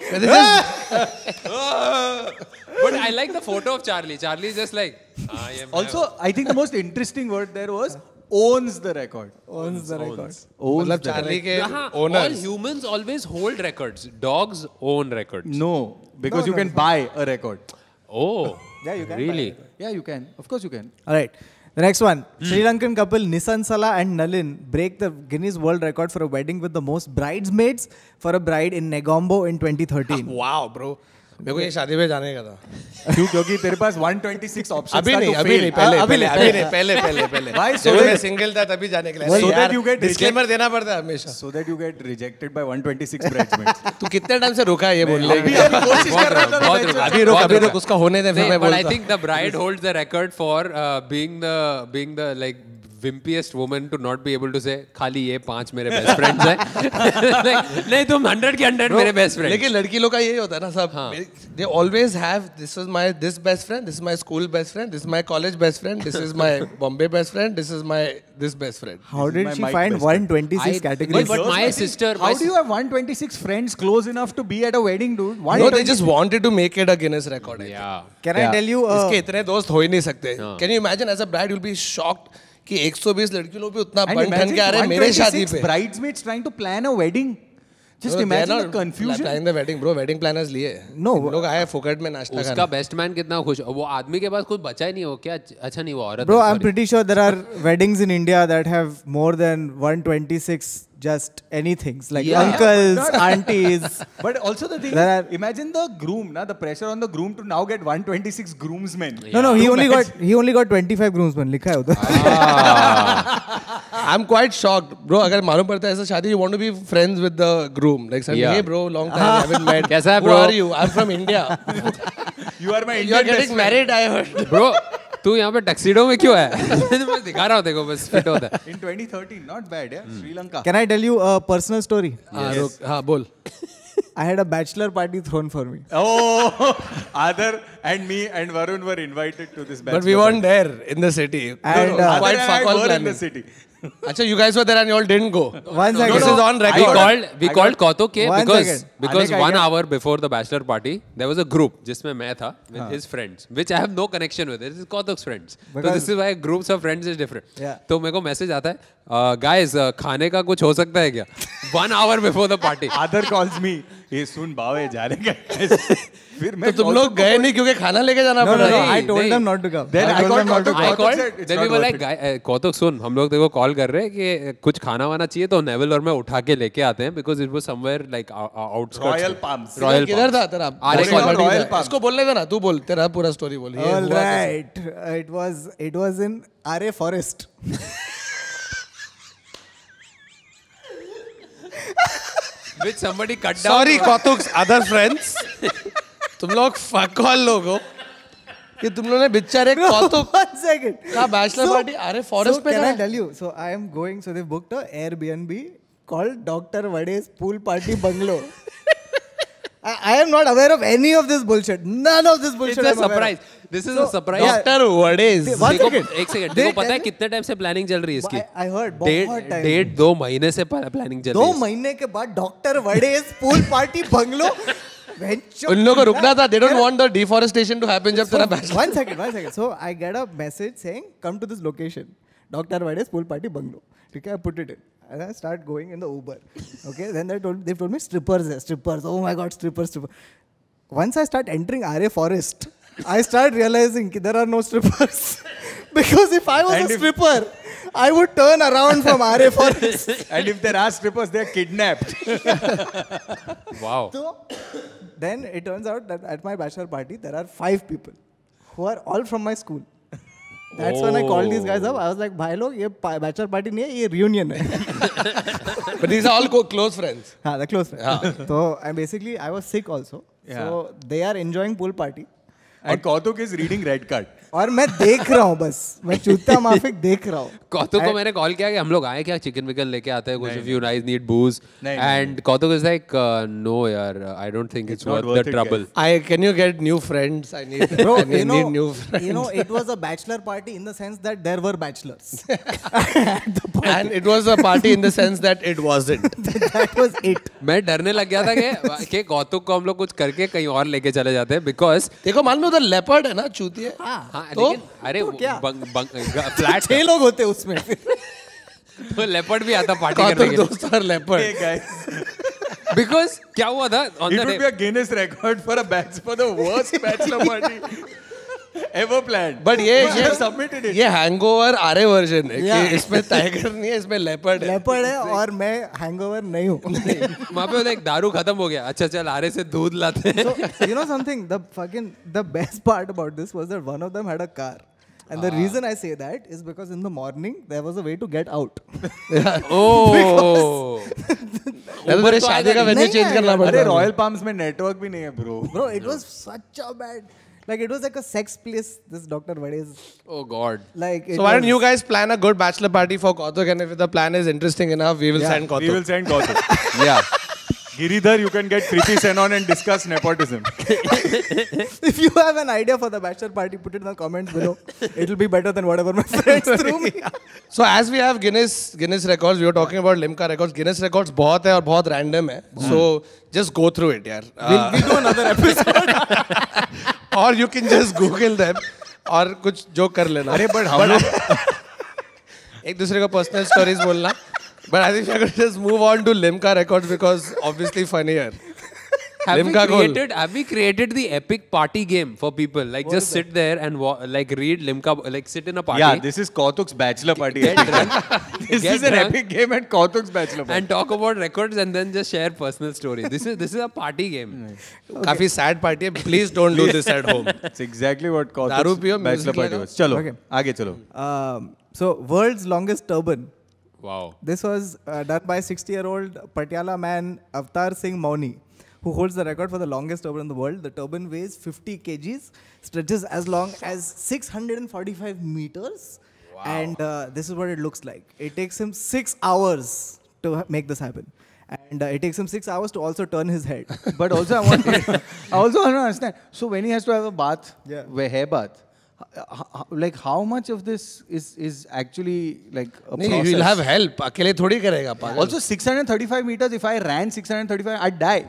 Speaker 3: But I like the photo of Charlie. Charlie is just like, I am.
Speaker 2: also, I think the most interesting word there was owns the record.
Speaker 4: owns the record.
Speaker 2: Owns
Speaker 1: मतलब
Speaker 2: the
Speaker 1: Charlie के
Speaker 3: all
Speaker 1: owners.
Speaker 3: humans always hold records. Dogs own records.
Speaker 2: No, because you can buy a record.
Speaker 3: Oh.
Speaker 4: Yeah, you can.
Speaker 3: Really?
Speaker 2: Yeah, you can. Of course you can.
Speaker 4: All right. The next one. Sri Lankan couple Nissan Sala and Nalin break the Guinness World Record for a wedding with the most bridesmaids for a bride in Negombo in 2013.
Speaker 1: Wow, bro. मेरे को ये शादी में जाने का था.
Speaker 2: क्यों? क्योंकि तेरे पास 126 options
Speaker 1: अभी
Speaker 2: था
Speaker 1: नहीं,
Speaker 2: to
Speaker 1: अभी
Speaker 2: fail.
Speaker 1: नहीं, पहले.
Speaker 2: Why?
Speaker 1: So मैं single था तभी जाने के लिए.
Speaker 2: So that you get
Speaker 1: disclaimer देना पड़ता है हमेशा.
Speaker 2: So that you get rejected by 126 bridesmaids.
Speaker 1: तू कितने टाइम से रुका है ये बोलने के लिए?
Speaker 2: कोशिश कर रहा था
Speaker 3: बहुत
Speaker 2: मैं.
Speaker 3: रुका.
Speaker 1: अभी रुक उसका होने दे फिर मैं
Speaker 3: But I
Speaker 1: बोलता.
Speaker 3: think the bride holds the record for being the like wimpiest woman to not be able to say खाली ये 5 मेरे best friends हैं. Like, नहीं तुम 100 के 100 मेरे best friends.
Speaker 1: लेकिन लड़की लोग का यही होता है ना सब. They always have this best friend, this is my school best friend, this is my college best friend, this is my Bombay best friend, this is my this best friend.
Speaker 4: How did
Speaker 2: my
Speaker 4: she
Speaker 2: mic
Speaker 4: find
Speaker 2: best friend.
Speaker 4: 126 categories?
Speaker 3: But my sister.
Speaker 2: How do you have 126 friends close enough to be at a wedding, dude?
Speaker 1: No, they just wanted to make it a Guinness record. I think.
Speaker 3: Yeah.
Speaker 4: Can I tell you?
Speaker 1: इसके इतने दोस्त हो ही नहीं सकते. Can you imagine as a bride you'll be shocked कि 120 लड़की लोग भी उतना
Speaker 2: And
Speaker 1: बन ठन के आ रहे हैं मेरे शादी
Speaker 2: 126
Speaker 1: पे.
Speaker 2: bridesmaids trying to plan a wedding. Just imagine the confusion.
Speaker 1: Planning the wedding, bro. Wedding planners लिए.
Speaker 4: No.
Speaker 1: लोग आए फुकट में नाश्ता
Speaker 3: उसका
Speaker 1: करने.
Speaker 3: बेस्ट मैन कितना खुश. वो आदमी के पास कुछ बचा ही नहीं हो क्या. अच्छा नहीं वो औरत.
Speaker 4: Bro, I'm pretty sure there are weddings in India that have more than 126 just anything. Like uncles, aunties.
Speaker 2: But also the thing
Speaker 4: There
Speaker 2: is, imagine the groom, the pressure on the groom to now get 126 groomsmen.
Speaker 4: No, he only got 25 groomsmen. लिखा है उधर.
Speaker 1: I'm quite shocked, bro. अगर मालूम पड़ता है ऐसा शादी, you want to be friends with the groom. Like saying,
Speaker 3: Yeah.
Speaker 1: hey bro, long time haven't met.
Speaker 3: कैसा है
Speaker 1: Who
Speaker 3: bro?
Speaker 1: are you? I'm from India.
Speaker 2: You are my
Speaker 1: You are
Speaker 2: Indian best
Speaker 1: getting married, I heard.
Speaker 3: Bro, तू यहाँ पे tuxedo में क्यों है. मैं दिखा रहा हूँ देखो बस फिट होता है.
Speaker 2: In 2013, not bad, yeah? Sri Lanka.
Speaker 4: Can I tell you a personal story?
Speaker 1: हाँ बोल.
Speaker 4: I had a bachelor party thrown for me.
Speaker 2: Oh, Aadar and me and Varun were invited to this bachelor
Speaker 1: But we weren't there in the city.
Speaker 4: And,
Speaker 2: Aadar
Speaker 1: quite
Speaker 2: and
Speaker 1: fuck
Speaker 2: I
Speaker 1: all
Speaker 2: were in
Speaker 1: planning.
Speaker 2: the city.
Speaker 1: Achha, you guys were there and you all didn't go.
Speaker 4: One second.
Speaker 1: This is on
Speaker 3: We
Speaker 1: record.
Speaker 3: called Kautuk
Speaker 4: One second.
Speaker 3: because
Speaker 4: आने का
Speaker 3: 1
Speaker 4: क्या?
Speaker 3: hour before the bachelor party there was a group जिसमें मैं था with his friends which I have no connection with. This is Kautuk's friends. So
Speaker 4: Because-
Speaker 3: this is why groups of friends is different.
Speaker 4: Yeah.
Speaker 3: तो मेरे को message आता है guys खाने का कुछ हो सकता है क्या. 1 hour before the party.
Speaker 2: Aadar calls me. ये सुन बावे जाने का. फिर मैं
Speaker 1: तो तुम लोग गए नहीं क्योंकि खाना लेके जाना
Speaker 4: No,
Speaker 1: पड़ा.
Speaker 4: I told
Speaker 3: नहीं.
Speaker 4: them not to come.
Speaker 2: Then I
Speaker 4: told
Speaker 2: called
Speaker 4: them not to
Speaker 2: Kautuk.
Speaker 4: come.
Speaker 3: I called.
Speaker 2: said, "It's
Speaker 3: Then we
Speaker 2: not
Speaker 3: were
Speaker 2: worth
Speaker 3: like, Kautuk सुन हम लोग देखो कॉल कर रहे हैं कि कुछ खाना वाना चाहिए तो नेविल और मैं उठा के लेके आते हैं because it was somewhere like outskirts.
Speaker 2: Royal Palms.
Speaker 3: Royal
Speaker 1: किधर
Speaker 3: Palms.
Speaker 1: था तेरा?
Speaker 3: आरे
Speaker 1: Royal
Speaker 3: कॉल.
Speaker 2: Royal Palms.
Speaker 1: इसको बोलने देना. तू बोल तेरा पूरा स्टोरी बोल. ये
Speaker 4: All
Speaker 1: हुआ कैसे?
Speaker 4: right. It was in RA Forest.
Speaker 3: Which somebody cut down.
Speaker 1: Sorry, Kautuk's other friends. तुम लोग fuck all लोग हो कि तुम लोगों ने बेचारे कौतुक
Speaker 4: One second.
Speaker 1: का bachelor party अरे forest पे
Speaker 4: can
Speaker 1: था.
Speaker 4: I tell you? So I am going. So they booked a Airbnb called Dr. Vade's Pool Party Bungalow. I am not aware of any of this bullshit. None of this bullshit.
Speaker 3: It's a
Speaker 4: I'm aware of.
Speaker 3: surprise. This is a surprise.
Speaker 1: Dr. Vades.
Speaker 4: One
Speaker 3: देखो
Speaker 4: second.
Speaker 3: एक second
Speaker 4: They
Speaker 3: देखो पता है
Speaker 4: tell-
Speaker 3: कितने time से planning चल रही है इसकी
Speaker 4: I heard बहुत time.
Speaker 3: डेट 2 महीने से प्लानिंग चल
Speaker 4: 2
Speaker 3: रही है
Speaker 4: महीने के बाद डॉक्टर वडेस पूल पार्टी बंगलो.
Speaker 1: उन लोगों को रुकना था. They don't want the deforestation to happen जब तेरा bachelor.
Speaker 4: One second. So I get a message saying, come to this location. Dr. Vades pool party bungalow. Okay, I put it in. And I start going in the Uber. Okay, then they told me strippers. Oh my God, strippers. Once I start entering RA Forest, I start realizing that there are no strippers. Because if I was a stripper, I would turn around from RA Forest.
Speaker 2: And if there are strippers, they are kidnapped.
Speaker 3: wow
Speaker 4: So then it turns out that at my bachelor party, there are 5 people who are all from my school. That's when I called these guys up. I was like, "Bhai log, ye bachelor party nahi hai, ye reunion hai."
Speaker 1: But these are all close friends.
Speaker 4: हाँ, the close friend. So I was sick also. So they are enjoying pool party.
Speaker 2: And Kautuk is reading red card.
Speaker 4: और मैं देख रहा हूँ बस. मैं चूतिया माफिक देख रहा हूँ.
Speaker 3: कौतुक को मैंने कॉल किया कि हम लोग आए क्या चिकन विकन लेके आते हैं कुछ if you guys need booze and Kautuk is like no यार I don't think it's worth the trouble.
Speaker 1: Can you get new friends? I need
Speaker 4: Bro,
Speaker 1: I need new friends.
Speaker 4: it was a bachelor party in the sense that there were bachelors.
Speaker 1: And it was a party in the sense that it wasn't.
Speaker 4: That was it.
Speaker 3: मैं डरने लग गया था कि कौतुक को हम लोग कुछ करके कहीं और लेके चले जाते हैं because
Speaker 1: देखो मान लो उधर लेपर्ड है ना चूतिया.
Speaker 3: हाँ लेकिन अरे फ्लैट
Speaker 4: 6 लोग होते उसमें.
Speaker 3: तो लेपर्ड भी आता पार्टी करने के लिए.
Speaker 1: दोस्त और लेपर्ड.
Speaker 2: Hey guys.
Speaker 3: Because क्या हुआ था on
Speaker 2: It
Speaker 3: the
Speaker 2: would be a Guinness record for the worst bachelor party ever planned.
Speaker 1: But ये
Speaker 2: submitted it.
Speaker 1: ये हैंगओवर आरे वर्जन है
Speaker 4: Yeah.
Speaker 1: कि इसमें टाइगर नहीं है इसमें लेपर्ड है.
Speaker 4: लेपर्ड है और मैं हैंगओवर नहीं हूँ.
Speaker 3: वहाँ पे एक दारू खत्म हो गया. अच्छा चल आरे से दूध लाते हैं.
Speaker 4: So, you know something? The best part about this was that one of them had a car. And the reason I say that is because in the morning there was a way to get out.
Speaker 3: Oh.
Speaker 1: तेरे शादी का venue change करना पड़ता
Speaker 2: अरे
Speaker 1: है.
Speaker 2: Royal palms में network भी नहीं है bro.
Speaker 4: Bro, it was such a bad. Like it was like a sex place. This Dr. Vades.
Speaker 3: Oh God.
Speaker 4: Like it
Speaker 1: So why don't
Speaker 4: was-
Speaker 1: you guys plan a good bachelor party for Kautuk, and if the plan is interesting enough, we will send Kautuk.
Speaker 2: We will send Kautuk.
Speaker 3: Yeah.
Speaker 2: Giridhar, you can get Preeti Senon and discuss nepotism.
Speaker 4: If you have an idea for the bachelor party, put it in the comments below. It will be better than whatever my friends threw me.
Speaker 1: So as we have Guinness records, we were talking about Limca records. Guinness records बहुत है और बहुत random है. So just go through it, यार.
Speaker 4: We'll do another episode.
Speaker 1: Or you can just Google them और कुछ joke कर लेना.
Speaker 2: अरे but हम लोग
Speaker 1: एक दूसरे को personal stories बोलना. But I think we are going to just move on to Limca records because obviously funnier.
Speaker 3: Have we created the epic party game for people? Like just sit there and like read Limca, like sit in a party.
Speaker 2: Yeah, this is Kautuk's bachelor party.
Speaker 3: Get drunk.
Speaker 2: This
Speaker 3: Get
Speaker 2: is an
Speaker 3: drunk.
Speaker 2: epic game at Kautuk's bachelor party.
Speaker 3: And talk about records and then just share personal stories. This is a party game.
Speaker 1: काफी sad party है. Please don't do this at home.
Speaker 2: That's exactly what
Speaker 1: दारू पियो,
Speaker 2: Kautuk's bachelor
Speaker 1: music
Speaker 2: party
Speaker 1: लगाओ.
Speaker 2: was. चलो,
Speaker 4: Okay.
Speaker 2: आगे चलो.
Speaker 4: So, world's longest turban.
Speaker 3: Wow.
Speaker 4: This was done by 60-year-old Patiala man Avtar Singh Mauni, who holds the record for the longest turban in the world. The turban weighs 50 kgs, stretches as long as 645 meters, and this is what it looks like. It takes him 6 hours to make this happen. And it takes him 6 hours to also turn his head.
Speaker 2: But also I want to understand. So when he has to have a bath, hair bath, like how much of this is actually like a
Speaker 1: नहीं,
Speaker 2: process?
Speaker 1: you will have help. अकेले थोड़ी करेगा पागल.
Speaker 2: Also 635 meters, if I ran 635, I'd die.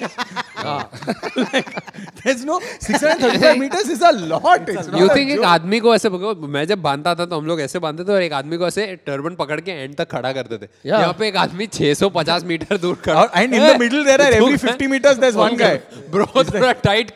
Speaker 2: Like, there's no 635 meters is a lot. It's not
Speaker 3: You
Speaker 2: a
Speaker 3: think एक
Speaker 2: joke.
Speaker 3: आदमी को ऐसे मैं जब बांधता था तो हम लोग ऐसे बांधते थे और एक आदमी को ऐसे टर्बन पकड़ के एंड तक खड़ा करते थे. यहाँ पे एक आदमी 650 मीटर दूर खड़ा.
Speaker 2: And in the middle there are every 50 meters there's one guy.
Speaker 3: Bro, थोड़ा टाइट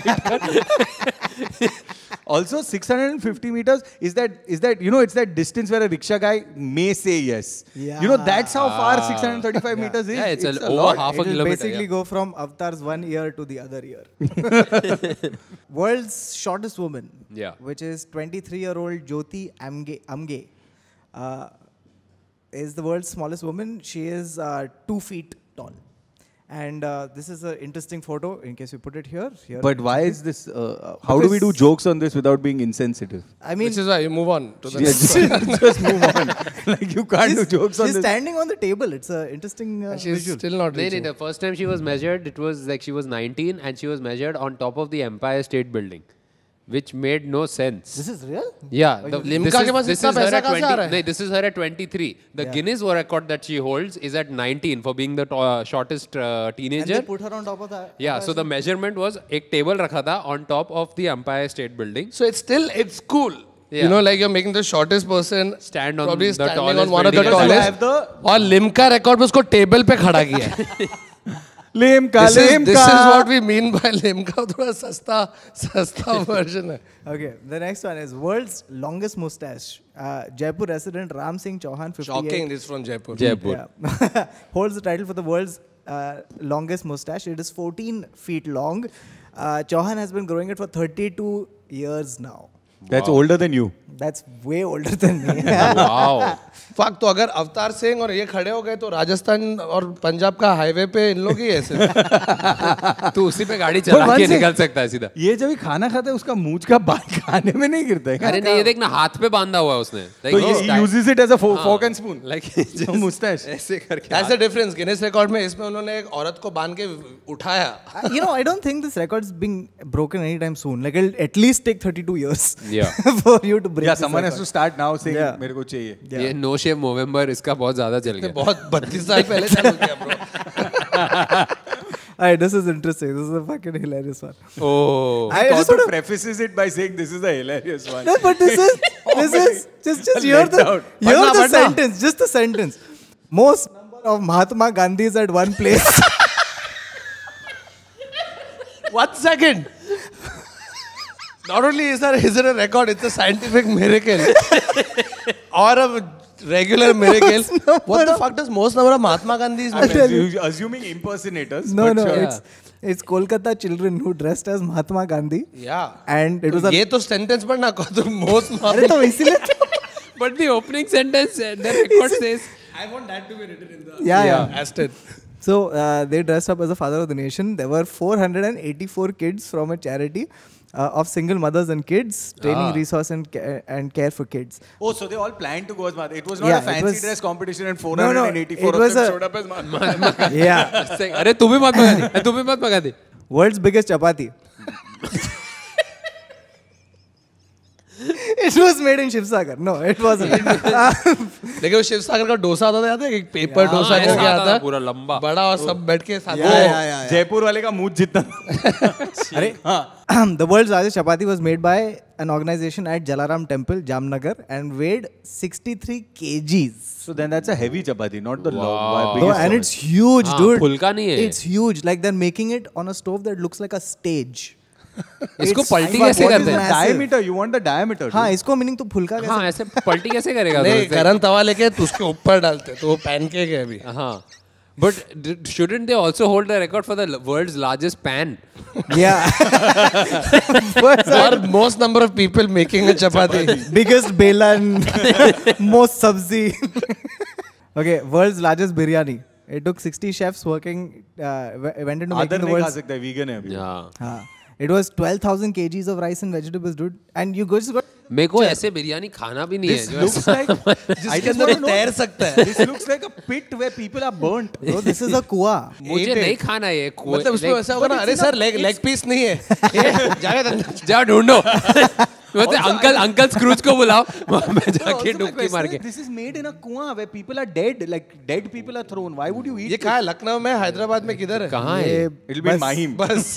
Speaker 3: कर.
Speaker 2: Also 650 meters is that you know it's that distance where a rickshaw guy may say yes.
Speaker 4: Yeah.
Speaker 2: You know that's how far 635 meters is.
Speaker 3: Yeah, it's over
Speaker 2: lot.
Speaker 3: half a
Speaker 4: It will
Speaker 3: kilometer.
Speaker 4: basically
Speaker 3: Yeah.
Speaker 4: go from Avtar's one ear to the other ear. World's shortest woman, which is 23-year-old Jyoti Amge, is the world's smallest woman. She is 2 feet tall. And this is an interesting photo. In case we put it here.
Speaker 2: But why is this? How do we do jokes on this without being insensitive?
Speaker 4: I mean,
Speaker 1: Which is why you move on to the
Speaker 2: Just move on. Like you can't do jokes on
Speaker 4: she's
Speaker 2: this.
Speaker 4: standing on the table. It's an interesting
Speaker 1: she's
Speaker 4: visual.
Speaker 1: still not
Speaker 3: No,
Speaker 1: reaching.
Speaker 3: the first time she was measured, it was like she was 19 and she was measured on top of the Empire State Building, which made no sense.
Speaker 4: This is real?
Speaker 3: Yeah,
Speaker 1: Limca के पास
Speaker 3: this
Speaker 1: इतना
Speaker 3: is her
Speaker 1: पैसा
Speaker 3: at
Speaker 1: कहाँ से आ
Speaker 3: 20.
Speaker 1: रहा है?
Speaker 3: No, this is her at 23. The Guinness World Record that she holds is at 19 for being the shortest
Speaker 4: And
Speaker 3: teenager.
Speaker 4: they put her on top of that.
Speaker 3: Yeah, so the measurement was एक table रखा था on top of the Empire State Building.
Speaker 1: So it's cool.
Speaker 3: Yeah.
Speaker 1: You know, like you're making the shortest person
Speaker 3: Stand on
Speaker 1: probably
Speaker 3: the
Speaker 1: standing
Speaker 3: tallest
Speaker 1: on one of the
Speaker 3: building.
Speaker 2: Because I
Speaker 1: tallest.
Speaker 2: have
Speaker 1: और Limca record पे उसको table पे खड़ा किया है.
Speaker 2: Limka,
Speaker 1: This is what we mean by Limca. थोड़ा सस्ता version है.
Speaker 4: Okay, the next one is world's longest mustache. Jaipur resident Ram Singh Chauhan, 58.
Speaker 1: Shocking, this is from Jaipur.
Speaker 3: Jaipur.
Speaker 4: Yeah. Holds the title for the world's longest mustache. It is 14 feet long. Chauhan has been growing it for 32 years now.
Speaker 2: That's older than you.
Speaker 4: That's way older than me.
Speaker 3: Wow.
Speaker 1: Fuck तो अगर अवतार सिंह और ये खड़े हो गए तो राजस्थान और पंजाब का हाईवे पे इन लोग ही ऐसे.
Speaker 3: तू उसी पे गाड़ी चला के निकल सकता है सीधा.
Speaker 2: ये जब ही खाना खाता है उसका मूंछ का बाल खाने में नहीं गिरता है क्या?
Speaker 3: अरे नहीं, ये देखना हाथ पे बांधा हुआ है उसने.
Speaker 2: तो he uses it as a fork and spoon.
Speaker 3: Like
Speaker 2: mustache.
Speaker 3: ऐसे करके.
Speaker 1: That's the difference. Guinness record में इसमें उन्होंने एक औरत को बांध के उठाया.
Speaker 4: You know, I don't think this record's being broken anytime soon. Like, it'll at least take 32 years
Speaker 3: Yeah.
Speaker 4: for you to break
Speaker 2: Yeah,
Speaker 4: this
Speaker 2: someone has
Speaker 4: record.
Speaker 2: to start now saying
Speaker 4: Yeah.
Speaker 2: मेरे को चाहिए.
Speaker 3: ये no शेव नवंबर इसका बहुत ज्यादा चल गया.
Speaker 1: बहुत 32 साल पहले चालू किया bro.
Speaker 4: Alright, this is interesting. This is a fucking hilarious one.
Speaker 3: Oh.
Speaker 4: I just sort
Speaker 2: Kautuk
Speaker 4: of,
Speaker 2: prefaces it by saying this is a hilarious one.
Speaker 4: no, but this is just hear
Speaker 2: Let down.
Speaker 4: the sentence, just the sentence. Most number of Mahatma Gandhis at one place.
Speaker 1: 1 second. Not only is it a record, it's a scientific miracle. Or a regular miracle. What the fuck does most number of Mahatma Gandhis mean?
Speaker 2: Assuming impersonators.
Speaker 4: No,
Speaker 2: but
Speaker 4: no,
Speaker 2: sure.
Speaker 4: it's Kolkata children who dressed as Mahatma Gandhi.
Speaker 1: Yeah.
Speaker 4: And it was a...
Speaker 1: ये तो sentence पढ़ना तो most
Speaker 4: अरे तो इसीलिए तो...
Speaker 3: But the opening sentence, the record says.
Speaker 1: I want that to be written in the
Speaker 4: Yeah.
Speaker 1: Aston.
Speaker 4: So they dressed up as the father of the nation. There were 484 kids from a charity of single mothers and kids, training resource and care for kids.
Speaker 2: Oh, so they all planned to go as Mahatma. It was not
Speaker 4: Yeah,
Speaker 2: a
Speaker 4: it
Speaker 2: fancy
Speaker 4: was-
Speaker 2: dress competition and
Speaker 4: No,
Speaker 2: 484
Speaker 4: it
Speaker 2: of
Speaker 4: was
Speaker 2: them
Speaker 4: a-
Speaker 2: showed up as Mahatma.
Speaker 4: Yeah.
Speaker 3: अरे तू भी मत भगा दे. तू भी मत भगा दे.
Speaker 4: World's biggest chapati. It was made in Shivsagar. No, it wasn't.
Speaker 1: लेकिन वो शिव सागर का डोसा आता था याद है एक पेपर डोसा
Speaker 3: ऐसा
Speaker 1: करके
Speaker 3: आता
Speaker 1: आता
Speaker 3: था पूरा लंबा.
Speaker 1: बड़ा और सब बैठ के साथ
Speaker 2: जयपुर वाले का मुंह जितना.
Speaker 4: The world's largest chapati was made by an organization at Jalaram Temple, Jamnagar, and weighed 63 kgs.
Speaker 2: So then that's a heavy chapati, not the
Speaker 3: Wow.
Speaker 2: biggest
Speaker 4: And
Speaker 2: chapati.
Speaker 4: it's huge,
Speaker 3: हाँ,
Speaker 4: dude.
Speaker 3: फुल्का नहीं है.
Speaker 4: It's huge. Like they're making it on a stove that looks like a stage.
Speaker 3: इसको
Speaker 4: It's-
Speaker 3: पलटी
Speaker 4: What
Speaker 3: कैसे
Speaker 4: is
Speaker 3: करते हैं?
Speaker 4: massive?
Speaker 2: Diameter, you want the diameter.
Speaker 4: हाँ, इसको मीनिंग तो फुल्का
Speaker 3: हाँ,
Speaker 4: कैसे?
Speaker 3: ऐसे पलटी कैसे करेगा?
Speaker 1: नहीं
Speaker 3: तो
Speaker 1: गरम तवा लेके तो उसके ऊपर डालते तो वो पैनकेक है अभी.
Speaker 3: हाँ. But shouldn't they also hold the record for the world's largest pan?
Speaker 4: Yeah.
Speaker 1: Or most number of people making a chapati.
Speaker 4: Biggest belan, most sabzi. Okay, world's largest biryani. It took 60 chefs working, went into
Speaker 2: Aadar
Speaker 4: making the
Speaker 2: नहीं खा
Speaker 4: world's...
Speaker 2: सकता है, vegan है अभी.
Speaker 3: Yeah.
Speaker 4: It was 12,000 kgs of rice and vegetables, dude. And you just got...
Speaker 3: मेरे को ऐसे बिरयानी खाना भी नहीं है.
Speaker 2: This
Speaker 3: जो
Speaker 2: looks
Speaker 3: ऐसा-
Speaker 2: like
Speaker 1: जिसके अंदर वो तैर सकता है.
Speaker 2: This looks like a pit where people are burnt.
Speaker 4: Bro, this is a kuwa.
Speaker 3: मुझे नहीं खाना ये.
Speaker 1: मतलब उसमें वैसा होगा ना अरे सर लेग पीस नहीं है.
Speaker 3: जाओ ढूंढो. अंकल स्क्रूज को बुलाओ. मैं जाके
Speaker 2: Also, my
Speaker 3: डुबकी
Speaker 2: question
Speaker 3: मार
Speaker 2: is,
Speaker 3: के.
Speaker 2: this is made in a kuwa where people are dead, like dead people are thrown. Why would you eat
Speaker 1: ये कहाँ है लखनऊ में हैदराबाद में किधर है?
Speaker 3: कहाँ है?
Speaker 2: It'll be in Mahim.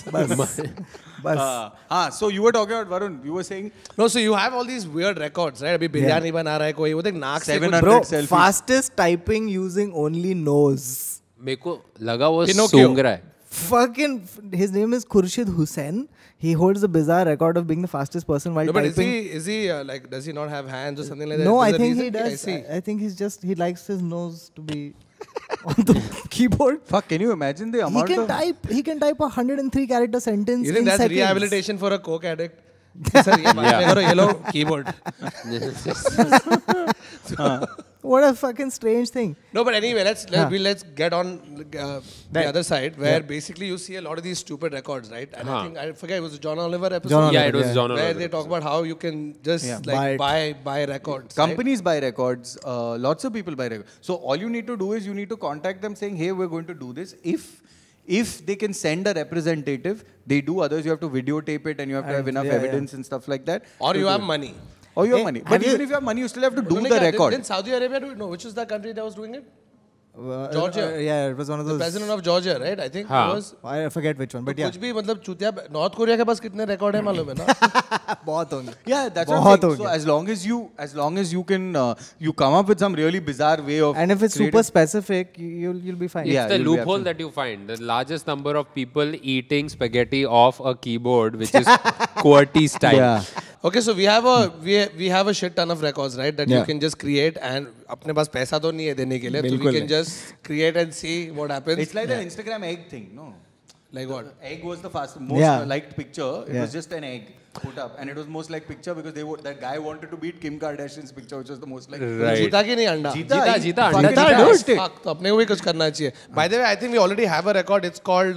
Speaker 4: Bas.
Speaker 2: So you were talking about Varun. You were saying
Speaker 1: No, so you have all these weird records, right? अभी बिरयानी बना रहा है कोई वो देख नाक से
Speaker 2: 700
Speaker 4: Bro,
Speaker 2: selfies.
Speaker 4: fastest typing using only nose.
Speaker 3: मेरे को लगा वो
Speaker 1: Pinocchio.
Speaker 3: सूंघ रहा है.
Speaker 4: Fucking, his name is Khurshid Hussain. He holds the bizarre record of being the fastest person while
Speaker 1: No, but
Speaker 4: typing.
Speaker 1: is he like does he not have hands or something like that?
Speaker 4: No, I
Speaker 1: There's a
Speaker 4: think he
Speaker 1: reason?
Speaker 4: does.
Speaker 1: I see.
Speaker 4: I think he likes his nose to be on the keyboard.
Speaker 2: fuck, can you imagine the
Speaker 4: He
Speaker 2: amount
Speaker 4: can
Speaker 2: of
Speaker 4: type. He can type a 103 character sentence
Speaker 1: You
Speaker 4: in
Speaker 1: think that's
Speaker 4: seconds.
Speaker 1: rehabilitation for a coke addict? Sir, ये बात में करो ये लो keyboard.
Speaker 4: What a fucking strange thing.
Speaker 1: No, but anyway, let's get on the other side where basically you see a lot of these stupid records, right? And I forget, it was a John Oliver episode.
Speaker 3: It was John Oliver.
Speaker 1: Where they talk about how you can just buy records.
Speaker 2: Companies buy records. Lots of people buy records. So all you need to do is you need to contact them saying, hey, we're going to do this. If they can send a representative, they do. Others, you have to videotape it and you have to have enough evidence and stuff like that.
Speaker 1: Or you have money.
Speaker 2: Or you have money. But even if you have money, you still have to do the record.
Speaker 1: Didn't Saudi Arabia do it? No, which is the country that was doing it? Georgia.
Speaker 4: Yeah, it was one of those.
Speaker 1: The president of Georgia, right? I think it was.
Speaker 4: I forget which one, but yeah.
Speaker 1: कुछ भी मतलब चूतिया North Korea के पास कितने record है मालूम है ना?
Speaker 4: बहुत होंगे.
Speaker 2: Yeah, that's what I'm saying. So as long as you can you come up with some really bizarre way of.
Speaker 4: And if it's super specific, you'll be fine.
Speaker 3: It's the loophole that you find. The largest number of people eating spaghetti off a keyboard, which is QWERTY style.
Speaker 2: Yeah.
Speaker 1: Okay, so we have a shit ton of records, right? That you can just create, and अपने पास पैसा तो नहीं है देने के लिए, so we can just create and see what happens.
Speaker 2: It's like the Instagram egg thing, no?
Speaker 1: Like what?
Speaker 2: Egg was the most liked picture. It was just an egg put up, and it was most liked picture because that guy wanted to beat Kim Kardashian's picture, which was the most liked.
Speaker 3: Right.
Speaker 1: जीता कि नहीं अंडा?
Speaker 3: जीता
Speaker 1: Fuck, तो अपने को भी कुछ करना चाहिए. By the way, I think we already have a record. It's called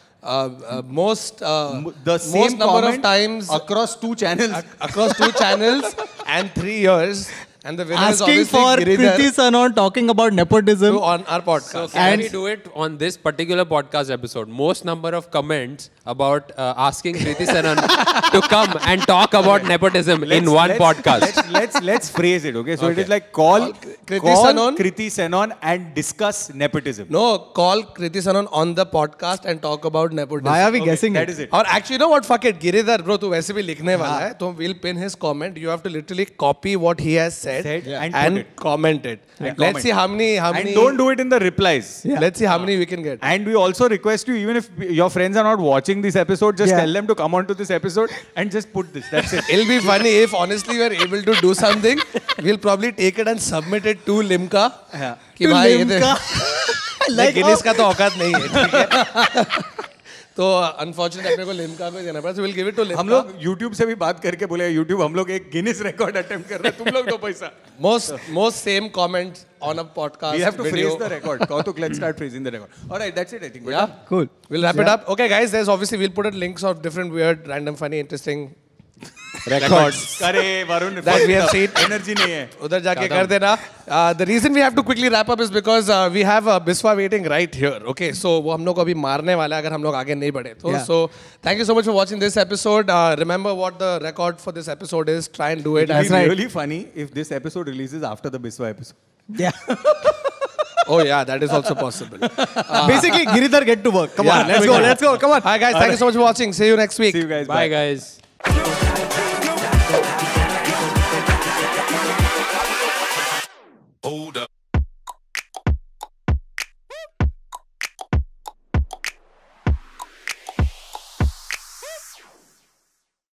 Speaker 1: most number of times
Speaker 2: across two channels.
Speaker 1: Across 2 channels and 3 years. And the winner is
Speaker 4: Asking
Speaker 1: obviously
Speaker 4: for
Speaker 1: Giridhar
Speaker 4: Kriti Sanon talking about nepotism.
Speaker 1: on our podcast.
Speaker 3: So can we do it on this particular podcast episode? Most number of comments about asking Kriti Sanon to come and talk about nepotism in one podcast.
Speaker 2: Let's phrase it, okay? So it is like call Kriti Sanon and discuss nepotism.
Speaker 1: No, call Kriti Sanon on the podcast and talk about nepotism.
Speaker 4: Why are we guessing
Speaker 2: that
Speaker 4: it?
Speaker 2: is it.
Speaker 1: Or actually, you know what? Fuck it. Giridhar, bro, तू वैसे भी लिखने वाला है. तो we'll pin his comment. You have to literally copy what he has said and comment it. Let's see how many.
Speaker 2: And don't do it in the replies.
Speaker 1: Yeah. Let's see how many we can get.
Speaker 2: And we also request you, even if your friends are not watching this episode, just tell them to come on to this episode and just put this. That's it.
Speaker 1: It'll be funny if honestly we are able to do something. We'll probably take it and submit it to Limca.
Speaker 4: To Limca.
Speaker 1: Like Guinness का तो औकात नहीं है, ठीक है? तो unfortunately अपने को Limca को देना पड़ा. So we'll give it to Limca.
Speaker 2: हम लोग YouTube से भी बात करके बोले YouTube हम लोग एक Guinness record attempt कर रहे हैं, तुम लोग दो पैसा.
Speaker 1: Most same comments on a podcast.
Speaker 2: We have to
Speaker 1: video.
Speaker 2: phrase the record. Kautuk, let's start phrasing the record. All right, that's it, I think.
Speaker 1: Yeah,
Speaker 4: Cool.
Speaker 1: We'll wrap it up. Okay, guys. There's obviously we'll put links of different weird, random, funny, interesting records
Speaker 2: करे Varun,
Speaker 1: that we have seen.
Speaker 2: Energy नहीं है.
Speaker 1: उधर जाके कर देना. The reason we have to quickly wrap up is because we have Biswa waiting right here. Okay, so वो हम लोग को अभी मारने वाला है अगर हम लोग आगे नहीं बढ़े तो. So thank you so much for watching this episode. Remember what the record for this episode is. Try and do it.
Speaker 2: It'll be really funny if this episode releases after the Biswa episode.
Speaker 4: Yeah.
Speaker 1: Oh yeah, that is also possible.
Speaker 4: Basically, Giridhar, get to work. Come on, let's go. Come on.
Speaker 1: Hi guys, thank you so much for watching. See you next week.
Speaker 2: See you guys.
Speaker 3: Bye guys.